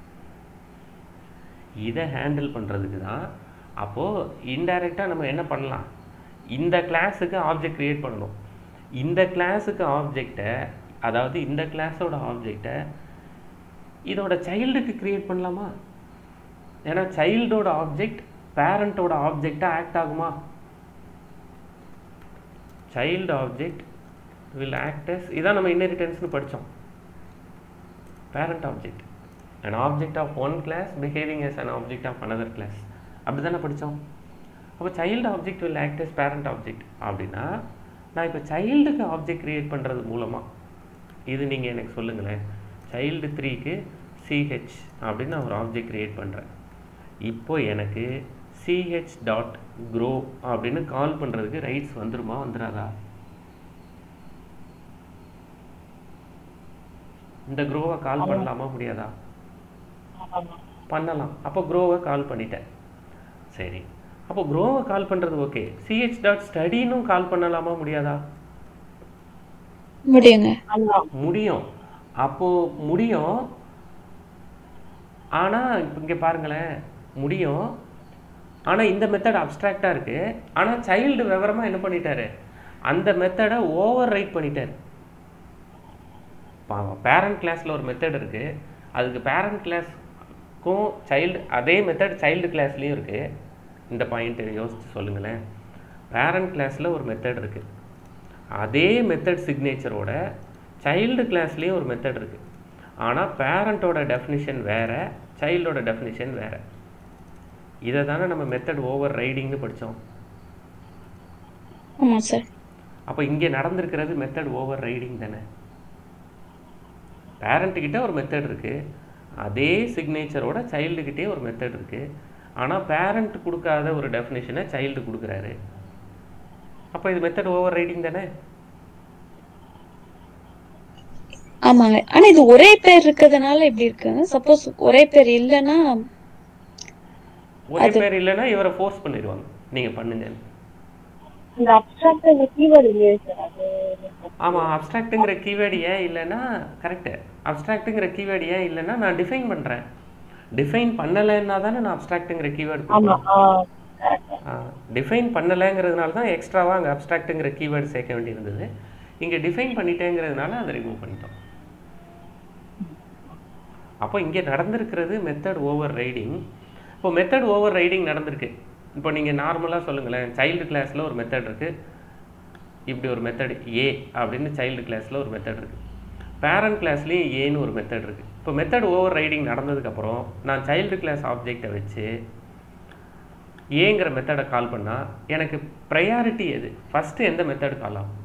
இதை ஹேண்டில் பண்ணுறதுக்கு தான் அப்போது இன்டைரக்டாக நம்ம என்ன பண்ணலாம், இந்த கிளாஸுக்கு ஆப்ஜெக்ட் க்ரியேட் பண்ணணும். இந்த கிளாஸுக்கு ஆப்ஜெக்டை, அதாவது இந்த கிளாஸோட ஆப்ஜெக்டை இதோட சைல்டுக்கு க்ரியேட் பண்ணலாமா? ஏன்னா சைல்டோட ஆப்ஜெக்ட் பேரண்ட்டோட ஆப்ஜெக்டாக ஆக்ட் ஆகுமா? Child object will act as, இதான் நம்ம இன்ஹெரிட்டன்ஸ்னு படித்தோம். Parent object an object of one class behaving as an object of another class, அப்படி தானே படித்தோம். அப்போ child object will act as parent object அப்படின்னா நான் இப்போ சைல்டுக்கு ஆப்ஜெக்ட் க்ரியேட் பண்ணுறது மூலமாக, இது நீங்கள் எனக்கு சொல்லுங்களேன், சைல்டு த்ரீக்கு சிஹெச் அப்படின்னு நான் ஒரு ஆப்ஜெக்ட் க்ரியேட் பண்ணுறேன். இப்போ எனக்கு சிஹெச் டாட் க்ரோ அப்படின்னு கால் பண்ணுறதுக்கு ரைட்ஸ் வந்துருமா வந்துடாதா? இந்த க்ரோவை கால் பண்ணலாமா முடியாதா? பண்ணலாம். அப்போ க்ரோவை கால் பண்ணிட்டேன். சரி, அப்போ க்ரோவை கால் பண்ணுறது ஓகே, சிஹெச் டாட் ஸ்டடினும் கால் பண்ணலாமா முடியாதா? முடியுங்க. முடியும். அப்போது முடியும், ஆனால் இப்போ இங்கே பாருங்களேன், முடியும். ஆனால் இந்த மெத்தட் அப்ஸ்ட்ராக்டாக இருக்குது. ஆனால் சைல்டு விவரமாக என்ன பண்ணிட்டாரு, அந்த மெத்தடை ஓவர் ரைட் பண்ணிட்டார். பேரண்ட் கிளாஸில் ஒரு மெத்தட் இருக்குது, அதுக்கு பேரண்ட் கிளாஸ்க்கும் சைல்டு அதே மெத்தட் சைல்டு கிளாஸ்லேயும் இருக்குது. இந்த பாயிண்ட்டை யோசித்து சொல்லுங்களேன். பேரண்ட் கிளாஸில் ஒரு மெத்தட் இருக்குது, அதே மெத்தட் சிக்னேச்சரோட சைல்டு கிளாஸ்லேயும் ஒரு மெத்தட் இருக்குது. ஆனால் பேரண்ட்டோட டெஃபினிஷன் வேறு, சைல்டோட டெஃபினிஷன் வேறு. இதை தானே நம்ம மெத்தட் ஓவர் ரைடிங்னு படித்தோம். ஆமாம் சார். அப்போ இங்கே நடந்திருக்கிறது மெத்தட் ஓவர் ரைடிங் தானே. பேரண்ட்டுக்கிட்ட ஒரு மெத்தட் இருக்குது, அதே சிக்னேச்சரோட சைல்டுக்கிட்டே ஒரு மெத்தட் இருக்குது. ஆனால் பேரண்ட் கொடுக்காத ஒரு டெஃபினேஷனை சைல்டு கொடுக்குறாரு. அப்போ இது மெத்தட் ஓவர் ரைடிங் தானே. ஆமாங்க. ஆனா இது ஒரே பேர் இருக்கிறதுனால எப்படி இருக்குங்க? சப்போஸ் ஒரே பேர் இல்லைன்னா, ஒரே பேர் இல்லைன்னா இவரை ஃபோர்ஸ் பண்ணிடுவாங்க, நீங்கள் பண்ணுங்க. இந்த அப்ஸ்ட்ராக்ட்ங்கிற கீவேர்ட் இல்லையே சார், அது ஆமாம், அப்ஸ்ட்ராக்ட்டுங்கிற கீவேர்டு ஏன் இல்லைன்னா, கரெக்டு, அப்ஸ்ட்ராக்ட்டுங்கிற கீவேர்டு ஏன் இல்லைன்னா நான் டிஃபைன் பண்ணுறேன். டிஃபைன் பண்ணலைன்னா தானே நான் அப்ஸ்ட்ராக்ட்டுங்கிற கீவேர்டு கொடுப்பேன். டிஃபைன் பண்ணலைங்கிறதுனால தான் எக்ஸ்ட்ராவாக அங்கே அப்ஸ்ட்ராக்ட்டுங்கிற கீவேர்டு சேர்க்க வேண்டியிருந்தது. இங்கே டிஃபைன் பண்ணிட்டேங்கிறதுனால அதை ரிமூவ் பண்ணிட்டோம். அப்போ இங்கே நடந்திருக்கிறது மெத்தட் ஓவர் ரைடிங். இப்போ மெத்தட் ஓவர் ரைடிங் நடந்திருக்கு. இப்போ நீங்கள் நார்மலாக சொல்லுங்களேன், சைல்டு கிளாஸில் ஒரு மெத்தட் இருக்குது, இப்படி ஒரு மெத்தட் ஏ அப்படின்னு சைல்டு கிளாஸில் ஒரு மெத்தட் இருக்குது, பேரண்ட் கிளாஸ்லேயும் ஏன்னு ஒரு மெத்தட் இருக்குது. இப்போ மெத்தட் ஓவர் ரைடிங் நடந்ததுக்கப்புறம் நான் சைல்டு கிளாஸ் ஆப்ஜெக்டை வச்சு ஏங்கிற மெத்தடை கால் பண்ணால் எனக்கு ப்ரையாரிட்டி எது, ஃபஸ்ட்டு எந்த மெத்தட் கால் ஆகும்?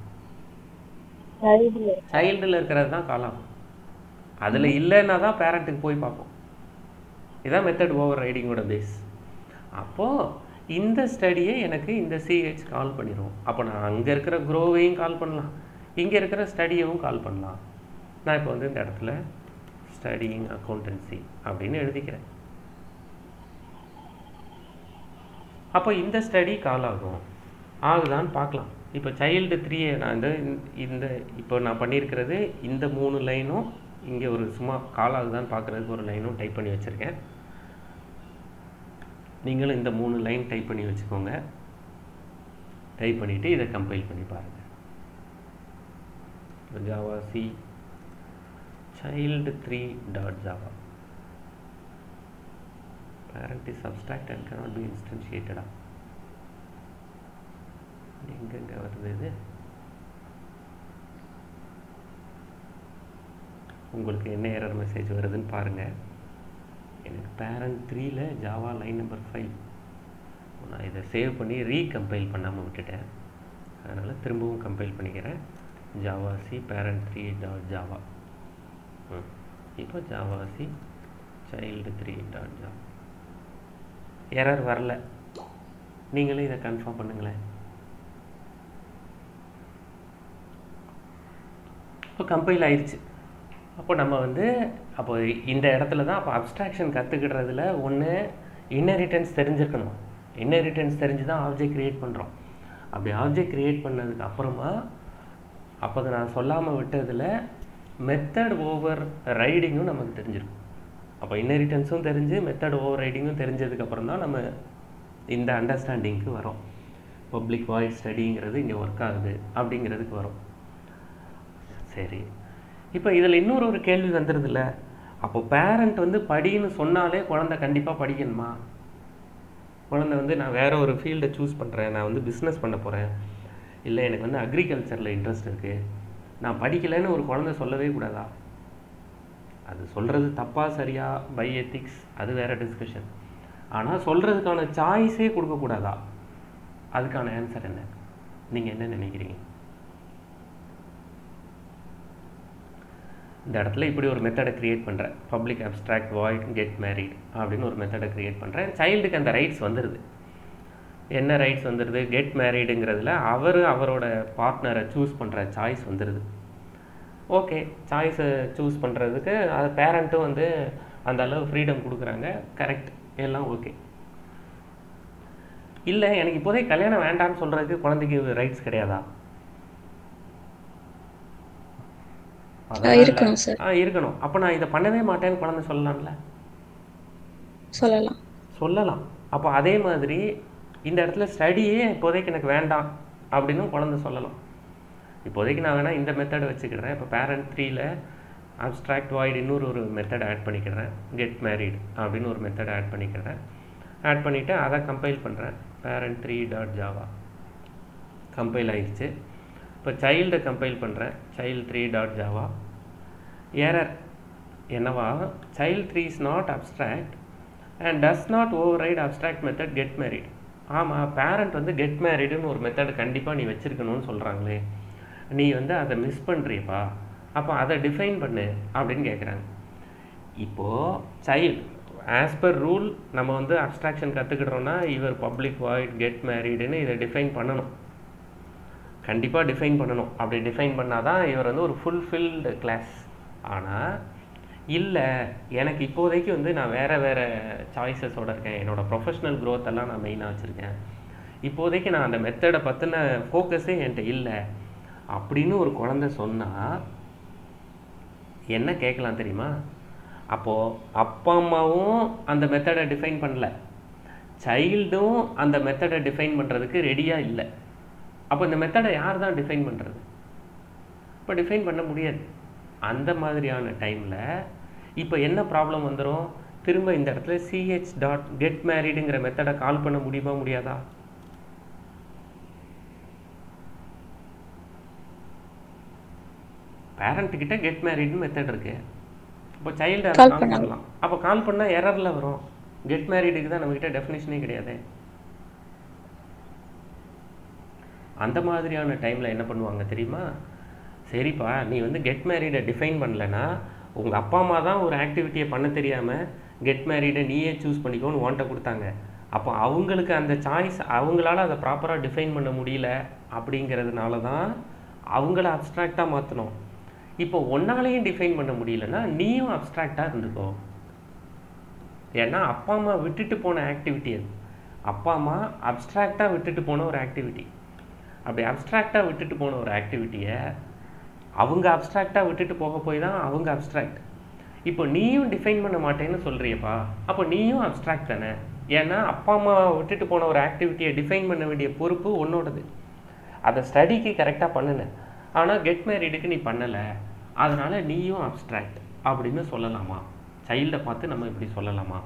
சைல்டில் இருக்கிறது தான் கால் ஆகும். அதில் இல்லைன்னா தான் பேரண்ட்டுக்கு போய் பார்ப்போம். இதுதான் மெத்தட் ஓவர் ரைடிங்கோட பேஸ். அப்போது இந்த ஸ்டடியை எனக்கு இந்த சிஹெச் கால் பண்ணிடுவோம். அப்போ நான் அங்கே இருக்கிற க்ரோவையும் கால் பண்ணலாம், இங்கே இருக்கிற ஸ்டடியவும் கால் பண்ணலாம். நான் இப்போ வந்து இந்த இடத்துல ஸ்டடியிங் அக்கௌண்டன்சி அப்படின்னு எழுதிக்கிறேன். அப்போ இந்த ஸ்டடி கால் ஆகும், ஆகுதான்னு பார்க்கலாம். இப்போ சைல்டு த்ரீயை நான் இந்த இந்த இப்போ நான் பண்ணியிருக்கிறது இந்த மூணு லைனும் இங்கே ஒரு சும்மா கால் ஆகுதான்னு பார்க்குறதுக்கு ஒரு லைனும் டைப் பண்ணி வச்சுருக்கேன். நீங்களும் இந்த மூணு லைன் டைப் பண்ணி வச்சுக்கோங்க. டைப் பண்ணிவிட்டு இதை கம்பைல் பண்ணி பாருங்கள். Java c child three dot java parent is abstract and cannot be instantiated. எங்கெங்க வருது இது? உங்களுக்கு என்ன எரர் மெசேஜ் வருதுன்னு பாருங்கள். எனக்கு பேரண்ட் த்ரீல ஜாவா லைன் நம்பர் ஃபைவ், நான் இதை சேவ் பண்ணி ரீகம்பைல் பண்ணாமல் விட்டுட்டேன். அதனால் திரும்பவும் கம்பைல் பண்ணிக்கிறேன். Java c parent three dot Java. ம் இப்போ Java c child three dot Java. Error வரல. நீங்களே இதை கன்ஃபார்ம் பண்ணுங்களேன். இப்போ கம்பைல் ஆயிடுச்சு. அப்போ நம்ம வந்து அப்போ இந்த இடத்துல தான் அப்போ அப்ஸ்ட்ராக்ஷன் கற்றுக்கிடுறதுல ஒன்று இன்னெரிட்டன்ஸ் தெரிஞ்சிருக்கணும். இன்னெரிட்டன்ஸ் தெரிஞ்சு தான் ஆப்ஜெக்ட் க்ரியேட் பண்ணுறோம். அப்படி ஆப்ஜெக்ட் க்ரியேட் பண்ணதுக்கு அப்புறமா அப்போ நான் சொல்லாமல் விட்டதில் மெத்தட் ஓவர் ரைடிங்கும் நமக்கு தெரிஞ்சிருக்கும். அப்போ இன்னெரிட்டன்ஸும் தெரிஞ்சு மெத்தட் ஓவர் ரைடிங்கும் தெரிஞ்சதுக்கப்புறம் தான் நம்ம இந்த அண்டர்ஸ்டாண்டிங்க்கு வரோம். பப்ளிக் வாய்ஸ் ஸ்டடிங்கிறது இங்கே ஒர்க் ஆகுது அப்படிங்கிறதுக்கு வரும். சரி, இப்போ இதில் இன்னொரு ஒரு கேள்வி வந்துடுதுல்ல. அப்போ பேரண்ட் வந்து படின்னு சொன்னாலே குழந்தை கண்டிப்பாக படிக்கணுமா? குழந்தை வந்து நான் வேறு ஒரு ஃபீல்டை சூஸ் பண்ணுறேன், நான் வந்து பிஸ்னஸ் பண்ண போகிறேன், இல்லை எனக்கு வந்து அக்ரிகல்ச்சரில் இன்ட்ரெஸ்ட் இருக்குது, நான் படிக்கலைன்னு ஒரு குழந்தை சொல்லவே கூடாதா? அது சொல்கிறது தப்பா சரியா பை எத்திக்ஸ் அது வேறு டிஸ்கஷன். ஆனால் சொல்கிறதுக்கான சாய்ஸே கொடுக்கக்கூடாதா? அதுக்கான ஆன்சர் என்ன? நீங்கள் என்ன நினைக்கிறீங்க? இந்த இடத்துல இப்படி ஒரு மெத்தடை க்ரியேட் பண்ணுறேன். Public abstract void get married அப்படின்னு ஒரு மெத்தடை க்ரியேட் பண்ணுறேன். சைல்டுக்கு அந்த ரைட்ஸ் வந்துடுது. என்ன ரைட்ஸ் வந்துடுது? கெட் மேரிடுங்கிறதுல அவர் அவரோட பார்ட்னரை சூஸ் பண்ணுற சாய்ஸ் வந்துடுது. ஓகே, சாய்ஸை சூஸ் பண்ணுறதுக்கு அது பேரண்ட்டும் வந்து அந்த அளவு ஃப்ரீடம் கொடுக்குறாங்க. கரெக்ட், எல்லாம் ஓகே. இல்லை எனக்கு இப்போதைக்கு கல்யாணம் வேண்டாம்னு சொல்கிறதுக்கு குழந்தைக்கு ரைட்ஸ் கிடையாதா? இருக்கணும் சார். ஆ இருக்கணும். அப்போ நான் இதை பண்ணவே மாட்டேன்னு குழந்தை சொல்லலாம்ல? சொல்லலாம் சொல்லலாம். அப்போ அதே மாதிரி இந்த இடத்துல ஸ்டடியே இப்போதைக்கு எனக்கு வேண்டாம் அப்படின்னு குழந்தை சொல்லலாம். இப்போதைக்கு நான் வேணால் இந்த மெத்தடை வச்சுக்கிறேன். இப்போ பேரண்ட் த்ரீல அப்ஸ்ட்ராக்ட் வாய்ட் இன்னொரு ஒரு மெத்தட் ஆட் பண்ணிக்கிறேன். கெட் மேரிட் அப்படின்னு ஒரு மெத்தட் ஆட் பண்ணிக்கிறேன். ஆட் பண்ணிவிட்டு அதை கம்பைல் பண்ணுறேன். Parent three dot Java compile ஆகிடுச்சு. இப்போ சைல்டை கம்பைல் பண்ணுறேன். Child three dot Java. Error என்னவா? Child three is not abstract and does not override abstract method get married. ஆமாம், பேரண்ட் வந்து கெட் மேரிடுன்னு ஒரு மெத்தட் கண்டிப்பாக நீ வச்சுருக்கணும்னு சொல்கிறாங்களே, நீ வந்து அதை மிஸ் பண்ணுறியப்பா, அப்போ அதை டிஃபைன் பண்ணு அப்படின்னு கேட்குறாங்க. இப்போது சைல்டு ஆஸ் பர் ரூல் நம்ம வந்து அப்ஸ்ட்ராக்ஷன் கற்றுக்கிட்டோன்னா இவர் பப்ளிக் வாய்ட் கெட் மேரிடுன்னு இதை டிஃபைன் பண்ணணும். கண்டிப்பாக டிஃபைன் பண்ணணும். அப்படி டிஃபைன் பண்ணால் தான் இவர் வந்து ஒரு ஃபுல்ஃபில்டு கிளாஸ். ஆனால் இல்லை, எனக்கு இப்போதைக்கு வந்து நான் வேறு வேறு சாய்ஸஸோடு இருக்கேன், என்னோடய ப்ரொஃபஷ்னல் க்ரோத் எல்லாம் நான் மெயினாக வச்சுருக்கேன், இப்போதைக்கு நான் அந்த மெத்தடை பற்றின ஃபோக்கஸே என்கிட்ட இல்லை அப்படின்னு ஒரு குழந்தை சொன்னால் என்ன கேட்கலாம் தெரியுமா? அப்போது அப்பா அம்மாவும் அந்த மெத்தடை டிஃபைன் பண்ணல, சைல்டும் அந்த மெத்தடை டிஃபைன் பண்ணுறதுக்கு ரெடியாக இல்லை. அப்போ இந்த மெத்தடை யார் தான் டிஃபைன் பண்ணுறது? இப்போ டிஃபைன் பண்ண முடியாது. அந்த மாதிரியான டைமில் இப்போ என்ன ப்ராப்ளம் வந்துடும்? திரும்ப இந்த இடத்துல சிஹெச் டாட் கெட் மேரிடுங்கிற மெத்தடை கால் பண்ண முடியுமா முடியாதா? பேரண்ட்டுக்கிட்ட கெட் மேரிட்னு மெத்தட் இருக்கு. இப்போ சைல்டு அதை கால் பண்ணலாம். அப்போ கால் பண்ணால் எரரில் வரும். கெட் மேரிடுக்கு தான் நம்மக்கிட்ட டெஃபினிஷனே கிடையாது. அந்த மாதிரியான டைமில் என்ன பண்ணுவாங்க தெரியுமா? சரிப்பா, நீ வந்து கெட் மேரிடை டிஃபைன் பண்ணலைன்னா உங்கள் அப்பா அம்மா தான் ஒரு ஆக்டிவிட்டியை பண்ண தெரியாமல் கெட் மேரிடை நீயே சூஸ் பண்ணிக்கோன்னு ஓன்ட்ட கொடுத்தாங்க. அப்போ அவங்களுக்கு அந்த சாய்ஸ் அவங்களால அதை ப்ராப்பராக டிஃபைன் பண்ண முடியல. அப்படிங்கிறதுனால தான் அவங்கள அப்ஸ்ட்ராக்டாக மாற்றணும். இப்போ ஒன்னாலையும் டிஃபைன் பண்ண முடியலன்னா நீயும் அப்ஸ்ட்ராக்டாக இருந்துக்கோ. ஏன்னா அப்பா அம்மா விட்டுட்டு போன ஆக்டிவிட்டி அது. அப்பா அம்மா அப்ஸ்ட்ராக்டாக விட்டுட்டு போன ஒரு ஆக்டிவிட்டி. அப்படி அப்ஸ்ட்ராக்டாக விட்டுட்டு போன ஒரு ஆக்டிவிட்டியை அவங்க அப்ஸ்ட்ராக்டாக விட்டுட்டு போக போய் தான் அவங்க அப்ஸ்ட்ராக்ட். இப்போ நீயும் டிஃபைன் பண்ண மாட்டேன்னு சொல்கிறியப்பா, அப்போ நீயும் அப்ஸ்ட்ராக்ட் தானே. ஏன்னா அப்பா அம்மா விட்டுட்டு போன ஒரு ஆக்டிவிட்டியை டிஃபைன் பண்ண வேண்டிய பொறுப்பு உன்னோடது. அதை ஸ்டடிக்கு கரெக்டாக பண்ணுனேன், ஆனால் கெட் மேரிடுக்கு நீ பண்ணலை, அதனால் நீயும் அப்ஸ்ட்ராக்ட் அப்படின்னு சொல்லலாமா? சைல்டை பார்த்து நம்ம இப்படி சொல்லலாமா?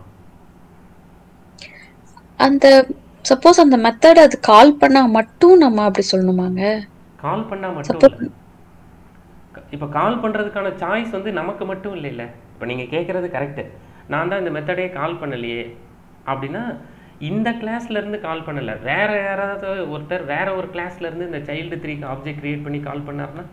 அந்த சப்போஸ் அந்த மெத்தட் அது கால் பண்ணா மட்டும் நம்ம அப்படி சொல்லணுமாங்க? கால் பண்ணா மட்டும் இப்போ கால் பண்ணுறதுக்கான சாய்ஸ் வந்து நமக்கு மட்டும் இல்லை இல்லை இப்போ நீங்கள் கேட்குறது கரெக்டு, நான் தான் இந்த மெத்தடே கால் பண்ணலையே அப்படின்னா இந்த கிளாஸ்லேருந்து கால் பண்ணலை, வேறு யாராவது ஒருத்தர் வேற ஒரு கிளாஸ்லேருந்து இந்த சைல்டு த்ரீக்கு ஆப்ஜெக்ட் க்ரியேட் பண்ணி கால் பண்ணார்னா,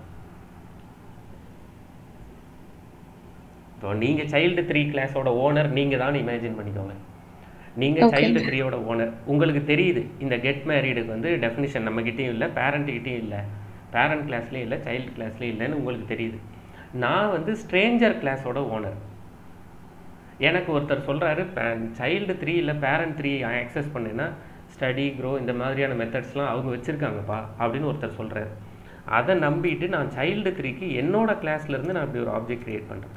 இப்போ நீங்கள் சைல்டு த்ரீ கிளாஸோட ஓனர் நீங்கள் தான் இமேஜின் பண்ணிக்கோங்க. நீங்கள் சைல்டு த்ரீயோட ஓனர், உங்களுக்கு தெரியுது இந்த கெட் மேரீடுக்கு வந்து டெஃபினிஷன் நம்மக்கிட்டேயும் இல்லை, பேரண்ட்டுக்கிட்டேயும் இல்லை, பேரண்ட் கிளாஸ்லேயும் இல்லை, சைல்டு கிளாஸ்லேயும் இல்லைன்னு உங்களுக்கு தெரியுது. நான் வந்து ஸ்ட்ரேஞ்சர் கிளாஸோட ஓனர். எனக்கு ஒருத்தர் சொல்கிறாரு சைல்டு த்ரீ இல்லை பேரண்ட் த்ரீ ஆக்சஸ் பண்ணுன்னா ஸ்டடி க்ரோ இந்த மாதிரியான மெத்தட்ஸ்லாம் அவங்க வச்சுருக்காங்கப்பா அப்படின்னு ஒருத்தர் சொல்கிறாரு. அதை நம்பிட்டு நான் சைல்டு த்ரீக்கு என்னோட கிளாஸ்லேருந்து நான் இப்படி ஒரு ஆப்ஜெக்ட் க்ரியேட் பண்ணுறேன்.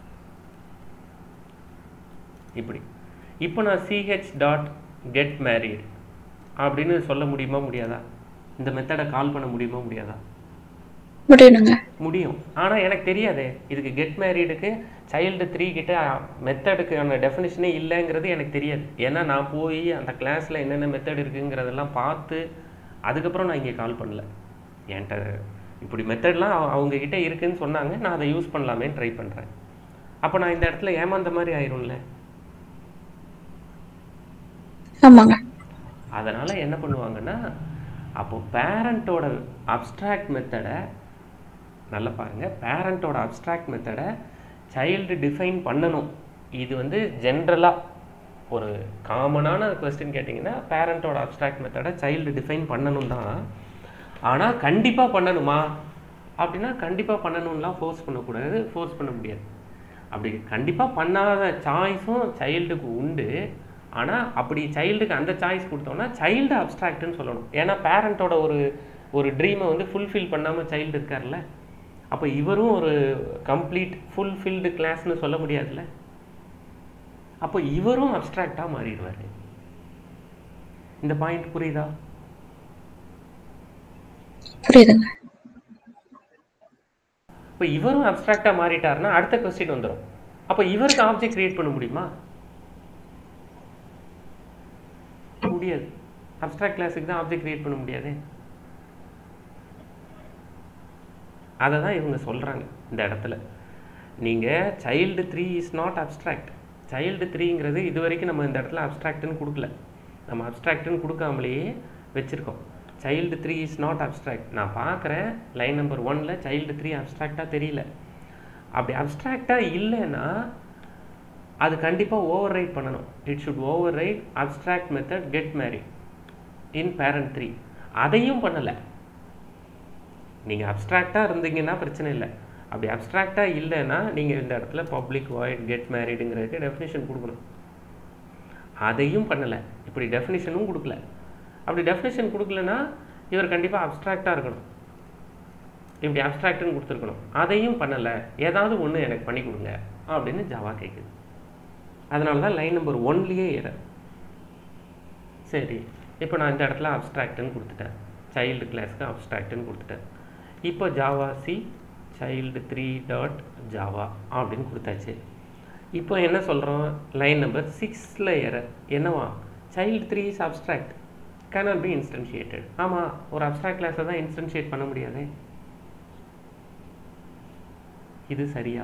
இப்படி இப்போ நான் சிஹெச் டாட் கெட் மேரீட் அப்படின்னு சொல்ல முடியுமா முடியாதா? இந்த மெத்தடை கால் பண்ண முடியுமா முடியாதா? முடியணுங்க, முடியும். ஆனால் எனக்கு தெரியாதே இதுக்கு கெட் மேரீடுக்கு சைல்டு த்ரீ கிட்ட மெத்தடுக்கான டெஃபினிஷனே இல்லைங்கிறது எனக்கு தெரியாது. ஏன்னா நான் போய் அந்த கிளாஸில் என்னென்ன மெத்தட் இருக்குங்கிறதெல்லாம் பார்த்து அதுக்கப்புறம் நான் இங்கே கால் பண்ணல. என்கிட்ட இப்படி மெத்தட்லாம் அவங்கக்கிட்ட இருக்குதுன்னு சொன்னாங்க, நான் அதை யூஸ் பண்ணலாமேன்னு ட்ரை பண்ணுறேன். அப்போ நான் இந்த இடத்துல ஏமாந்த மாதிரி ஆயிரும்ல. ஆமாங்க. அதனால் என்ன பண்ணுவாங்கன்னா அப்போது பேரண்ட்டோட அப்ஸ்ட்ராக்ட் மெத்தடை நல்லா பாருங்கள், பேரண்ட்டோட அப்ஸ்ட்ராக்ட் மெத்தடை சைல்டு டிஃபைன் பண்ணணும். இது வந்து ஜென்ரலாக ஒரு காமனான கொஸ்டின் கேட்டிங்கன்னா பேரண்ட்டோட அப்ஸ்ட்ராக்ட் மெத்தடை சைல்டு டிஃபைன் பண்ணணும் தான். ஆனால் கண்டிப்பாக பண்ணணுமா அப்படின்னா கண்டிப்பாக பண்ணணும்லாம் ஃபோர்ஸ் பண்ணக்கூடாது, ஃபோர்ஸ் பண்ண முடியாது. அப்படி கண்டிப்பாக பண்ணாத சாய்ஸும் சைல்டுக்கு உண்டு. ஆனால் அப்படி சைல்டுக்கு அந்த சாய்ஸ் கொடுத்தோன்னா சைல்டு அப்ஸ்ட்ராக்ட்னு சொல்லணும். ஏன்னா பேரண்ட்டோட ஒரு ஒரு ட்ரீமை வந்து ஃபுல்ஃபில் பண்ணாமல் சைல்டு இருக்கார்ல, அப்போ இவரும் ஒரு கம்ப்ளீட் ஃபுல்ஃபில்டு கிளாஸ்னு சொல்ல முடியாதுல்ல. அப்போ இவரும் அப்ஸ்ட்ராக்டாக மாறிடுவார். இந்த பாயிண்ட் புரியுதா? புரியுதுங்க. இப்போ இவரும் அப்ஸ்ட்ராக்டாக மாறிட்டாருன்னா அடுத்த கொஸ்டின் வந்துடும், அப்போ இவருக்கு ஆப்ஜெக்ட் கிரியேட் பண்ண முடியுமா? முடியாது. அப்ஸ்ட்ராக்ட் கிளாஸுக்கு தான் ஆப்ஜெக்ட் கிரியேட் பண்ண முடியாது. அதை தான் இவங்க சொல்கிறாங்க இந்த இடத்துல. நீங்கள் child three is not abstract. Child த்ரீங்கிறது இது வரைக்கும் நம்ம இந்த இடத்துல அப்ஸ்ட்ராக்ட்னு கொடுக்கல, நம்ம அப்ஸ்ட்ராக்ட்னு கொடுக்காமலேயே வச்சுருக்கோம். Child three is not abstract. நான் பார்க்குறேன் லைன் நம்பர் ஒனில் சைல்டு த்ரீ அப்ஸ்ட்ராக்டாக தெரியல. அப்படி அப்ஸ்ட்ராக்டாக இல்லைன்னா அது கண்டிப்பாக ஓவர் ரைட் பண்ணணும். It should override abstract method get married in parent three. அதையும் பண்ணலை. நீங்கள் அப்ஸ்ட்ராக்டாக இருந்தீங்கன்னா பிரச்சனை இல்லை. அப்படி அப்ஸ்ட்ராக்டாக இல்லைன்னா நீங்கள் இந்த இடத்துல பப்ளிக் வாய்ட் கெட் மேரிடுங்கிறதுக்கு டெஃபினிஷன் கொடுக்கணும். அதையும் பண்ணலை. இப்படி டெஃபினிஷனும் கொடுக்கல. அப்படி டெஃபினிஷன் கொடுக்கலன்னா இவர் கண்டிப்பாக அப்ஸ்ட்ராக்டாக இருக்கணும், இப்படி அப்ஸ்ட்ராக்ட்னு கொடுத்துருக்கணும். அதையும் பண்ணலை. ஏதாவது ஒன்று எனக்கு பண்ணி கொடுங்க அப்படின்னு ஜாவா கேட்குது. அதனால தான் லைன் நம்பர் ஒன்லேயே எரர். சரி, இப்போ நான் இந்த இடத்துல அப்ஸ்ட்ராக்ட்னு கொடுத்துட்டேன், சைல்டு கிளாஸ்க்கு அப்ஸ்ட்ராக்ட்னு கொடுத்துட்டேன். இப்போ Java c child three dot Java அப்படின்னு கொடுத்தாச்சு. இப்போ என்ன சொல்கிறோம், லைன் நம்பர் சிக்ஸில் எரர். என்னவா, child three is abstract cannot be instantiated. ஆமாம், ஒரு அப்ஸ்ட்ராக்ட் கிளாஸை தான் இன்ஸ்டன்ஷியேட் பண்ண முடியாது. இது சரியா?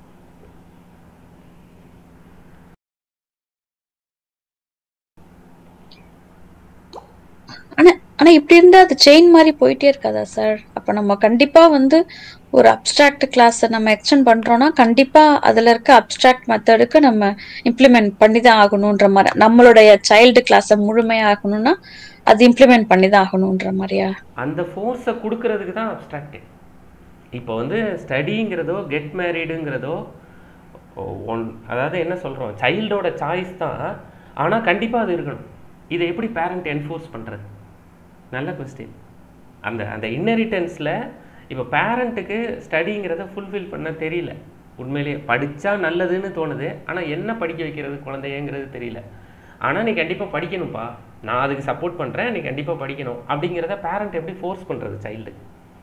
ஆனா இப்படி இருந்தா அது செயின் மாதிரி போயிட்டே இருக்காதா சார்? அப்ப நம்ம கண்டிப்பா வந்து ஒரு அப்ஸ்ட்ராக்ட் கிளாஸ் நம்ம எக்ஸ்டெண்ட் பண்றோம்னா கண்டிப்பா அதுல இருக்க அப்ஸ்ட்ராக்ட் மெத்தடுக்கு நம்ம இம்ப்ளிமெண்ட் பண்ணிதான் ஆகணும்ன்ற மாதிரி, நம்மளுடைய சைல்டு கிளாஸை முழுமையா ஆகணும்னா அது இம்ப்ளிமெண்ட் பண்ணிதான் ஆகணும்ன்ற மாதிரியா? அந்த ஃபோர்ஸை கொடுக்கறதுக்கு தான் அப்ஸ்ட்ராக்ட். இப்போ வந்து ஸ்டடிங்கிறதோ கெட் மேரிடுங்கிறதோ ஒன், அதாவது என்ன சொல்கிறோம், சைல்டோட சாய்ஸ் தான். ஆனால் கண்டிப்பாக அது இருக்கணும். இதை எப்படி பேரண்ட் என்ஃபோர்ஸ் பண்ணுறது? நல்ல கொஸ்டின். அந்த அந்த இன்னெரிட்டன்ஸில் இப்போ பேரண்ட்டுக்கு ஸ்டடிங்கிறத ஃபுல்ஃபில் பண்ண தெரியல. உண்மையிலேயே படித்தா நல்லதுன்னு தோணுது, ஆனால் என்ன படிக்க வைக்கிறது குழந்தைங்கிறது தெரியல. ஆனால் நீ கண்டிப்பாக படிக்கணும்ப்பா, நான் அதுக்கு சப்போர்ட் பண்ணுறேன், நீ கண்டிப்பாக படிக்கணும் அப்படிங்கிறத பேரண்ட் எப்படி ஃபோர்ஸ் பண்ணுறது சைல்டு?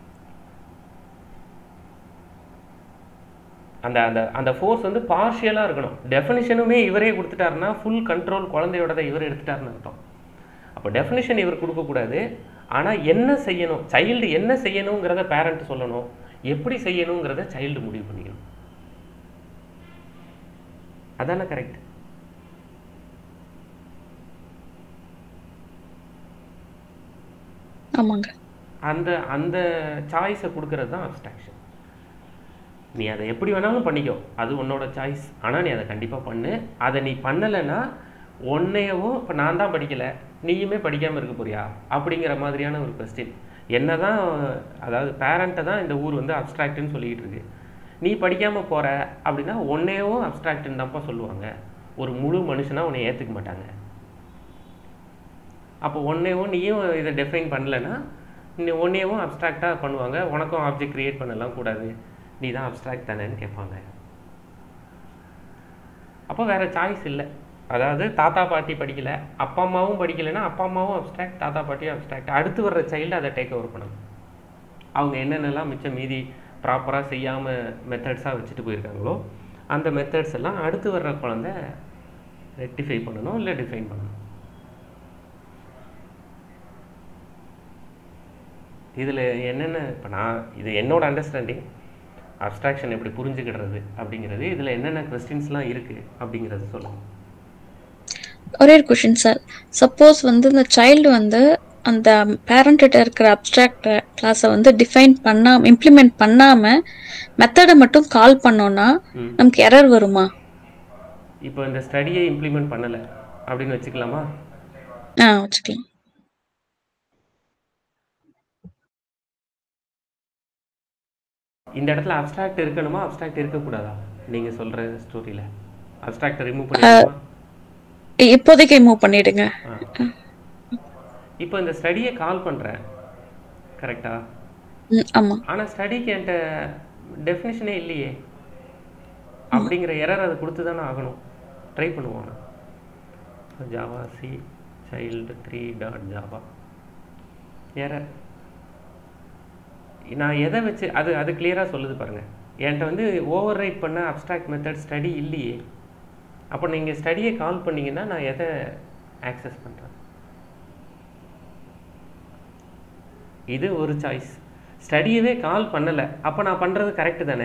அந்த அந்த அந்த ஃபோர்ஸ் வந்து பார்ஷியலாக இருக்கணும். டெஃபினிஷனுமே இவரே கொடுத்துட்டாருன்னா ஃபுல் கண்ட்ரோல் குழந்தையோட இவர் எடுத்துட்டாருன்னு அர்த்தம். அப்போ டெஃபினிஷன் இவர் கொடுக்கக்கூடாது, ஆனால் என்ன செய்யணும், சைல்டு என்ன செய்யணுங்கிறத பேரண்ட் சொல்லணும். எப்படி செய்யணுங்கிறத சைல்டு முடிவு பண்ணிக்கணும். அதானே கரெக்ட்? ஆமாங்க. அந்த அந்த சாய்ஸை கொடுக்கறது தான் அப்ஸ்ட்ராக்ஷன். நீ அதை எப்படி வேணாலும் பண்ணிக்கோ, அது உன்னோட சாய்ஸ். ஆனால் நீ அதை கண்டிப்பாக பண்ணு. அதை நீ பண்ணலைன்னா உன்னையவும் இப்போ நான் தான் படிக்கலை நீயுமே படிக்காமல் இருக்க போறியா அப்படிங்கிற மாதிரியான ஒரு கொஸ்டின். என்ன தான் அதாவது பேரண்ட்டை தான் இந்த ஊர் வந்து அப்ஸ்ட்ராக்ட்னு சொல்லிக்கிட்டு இருக்கு. நீ படிக்காமல் போகிற அப்படின்னா உன்னையவும் அப்ஸ்ட்ராக்ட்னு தான்ப்பா சொல்லுவாங்க. ஒரு முழு மனுஷனாக உன்னை ஏற்றுக்க மாட்டாங்க. அப்போ ஒன்றையும் நீயும் இதை டிஃபைன் பண்ணலைன்னா நீ ஒன்றையும் அப்ஸ்ட்ராக்டாக பண்ணுவாங்க. உனக்கும் ஆப்ஜெக்ட் க்ரியேட் பண்ணலாம் கூடாது, நீ தான் அப்ஸ்ட்ராக்ட் தானேன்னு கேட்பாங்க. அப்போ வேறு சாய்ஸ் இல்லை. அதாவது தாத்தா பாட்டி படிக்கலை, அப்பா அம்மாவும் படிக்கலைன்னா அப்பா அம்மாவும் அப்ஸ்ட்ராக்ட், தாத்தா பாட்டியும் அப்ஸ்ட்ராக்ட். அடுத்து வர்ற சைல்டு அதை டேக் ஓவர் பண்ணணும். அவங்க என்னென்னலாம் மிச்சம் மீதி ப்ராப்பராக செய்யாமல் மெத்தட்ஸாக வச்சுட்டு போயிருக்காங்களோ அந்த மெத்தட்ஸ் எல்லாம் அடுத்து வர்ற குழந்தை ரெக்டிஃபை பண்ணணும், இல்லை டிஃபைன் பண்ணணும். இதில் என்னென்ன இப்போ நான் இது என்னோட அண்டர்ஸ்டாண்டிங் அப்ஸ்ட்ராக்ஷன் எப்படி புரிஞ்சுக்கிடுறது அப்படிங்கிறது, இதில் என்னென்ன கொஸ்டின்ஸ்லாம் இருக்குது அப்படிங்கிறது சொல்லுங்கள். ஒரே ஒரு கொஷின் சார். சப்போஸ் வந்து இந்த சைல்டு வந்து அந்த பேரண்ட்ட இருக்கிற அப்ஸ்ட்ராக்ட் கிளாஸை வந்து டிஃபைன் பண்ணாம இம்ப்ளிமெண்ட் பண்ணாம மெத்தடை மட்டும் கால் பண்ணோம்னா நமக்கு எரர் வருமா? இப்போ இந்த ஸ்டடியை இம்ப்ளிமெண்ட் பண்ணலை அப்படின்னு வச்சுக்கலாமா? ஆ வச்சுக்கலாம். இந்த இடத்துல அப்ஸ்ட்ராக்ட் இருக்கணுமா அப்ஸ்ட்ராக்ட் இருக்கக்கூடாதா? நீங்கள் சொல்கிற ஸ்டோரியில் அப்ஸ்ட்ராக்டை ரிமூவ் பண்ணிடுமா? இப்போதைக்கு ரிமூவ் பண்ணிடுங்க. இப்போ இந்த ஸ்டடியை கால் பண்ணுறேன் கரெக்டா? ஆமாம். ஆனால் ஸ்டடிக்கு என்கிட்ட டெஃபினிஷனே இல்லையே அப்படிங்கிற எரர் அதை கொடுத்து தானே ஆகணும். ட்ரை பண்ணுவோம். Java c child three dot Java error. நான் எதை வச்சு அது அது கிளியராக சொல்லுது பாருங்கள். என்கிட்ட வந்து ஓவர் ரைட் பண்ண அப்ஸ்ட்ராக்ட் மெத்தட் ஸ்டடி இல்லையே. அப்போ நீங்கள் ஸ்டடியை கால் பண்ணிங்கன்னா நான் எதை ஆக்சஸ் பண்ணுறேன்? இது ஒரு சாய்ஸ். ஸ்டடியவே கால் பண்ணலை, அப்போ நான் பண்ணுறது கரெக்டு தானே?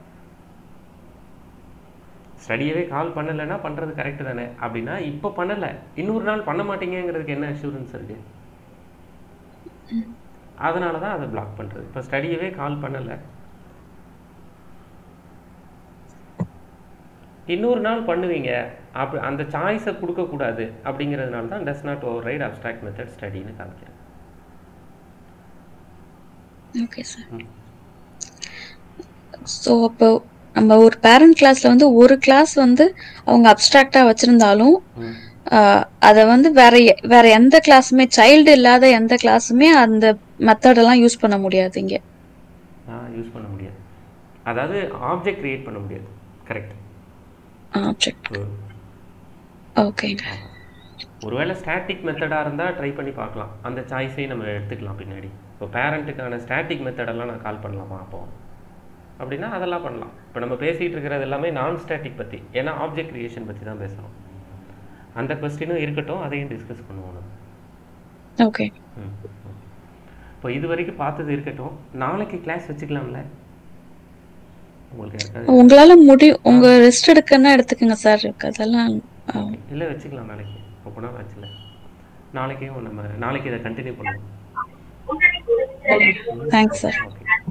ஸ்டடியவே கால் பண்ணலைன்னா பண்ணுறது கரெக்டு தானே? அப்படின்னா இப்போ பண்ணலை, இன்னொரு நாள் பண்ண மாட்டீங்கிறதுக்கு என்ன அஷூரன்ஸ் இருக்குது? அதனால தான் அதை பிளாக் பண்ணுறது. இப்போ ஸ்டடியவே கால் பண்ணலை, இன்னொரு நாள் பண்ணுவீங்க, அப்படி அந்த சாய்ஸை கொடுக்கக்கூடாது அப்படிங்கிறதுனால தான் does not override abstract method ஸ்டடின்னு காமிக்கிறேன். Okay sir. ஸோ அப்போ நம்ம ஒரு பேரண்ட் கிளாஸ்ல வந்து ஒரு கிளாஸ் வந்து அவங்க அப்ஸ்ட்ராக்டா வச்சிருந்தாலும் அதை வந்து வேற வேற எந்த கிளாஸுமே சைல்டு இல்லாத எந்த கிளாஸுமே அந்த மெத்தடெல்லாம் யூஸ் பண்ண முடியாது. இங்கே யூஸ் பண்ண முடியாது, அதாவது ஆப்ஜெக்ட் கிரியேட் பண்ண முடியாது. கரெக்ட். ஆப்ஜெக்ட். ஓகேங்க. ஒருவேளை ஸ்டாட்டிக் மெத்தடாக இருந்தால் ட்ரை பண்ணி பார்க்கலாம், அந்த சாய்ஸையும் நம்ம எடுத்துக்கலாம் பின்னாடி. இப்போ பேரண்ட்டுக்கான ஸ்டாட்டிக் மெத்தடெல்லாம் நான் கால் பண்ணலாமா அப்போ அப்படின்னா அதெல்லாம் பண்ணலாம். இப்போ நம்ம பேசிகிட்டு இருக்கிறது எல்லாமே நான் ஸ்டாட்டிக் பற்றி, ஏன்னா ஆப்ஜெக்ட் கிரியேஷன் பற்றி தான் பேசுகிறோம். அந்த கொஸ்டினும் இருக்கட்டும், அதையும் டிஸ்கஸ் பண்ணுவோம் நம்ம. ஓகே. ம். இப்போ இது வரைக்கும் பார்த்தது இருக்கட்டும், நாளைக்கு கிளாஸ் வச்சுக்கலாம்ல? உங்களுக்கு உங்களால முடியும், உங்க ரெஸ்ட் எடுக்கன்னா எடுத்துக்கங்க சார். அதெல்லாம் இல்லை வச்சுக்கலாம் நாளைக்கு. அப்போனா வச்சுல நாளைக்கே நம்ம நாளைக்கு இதை கண்டினியூ பண்ணுவோம். Thanks sir. ஓகே.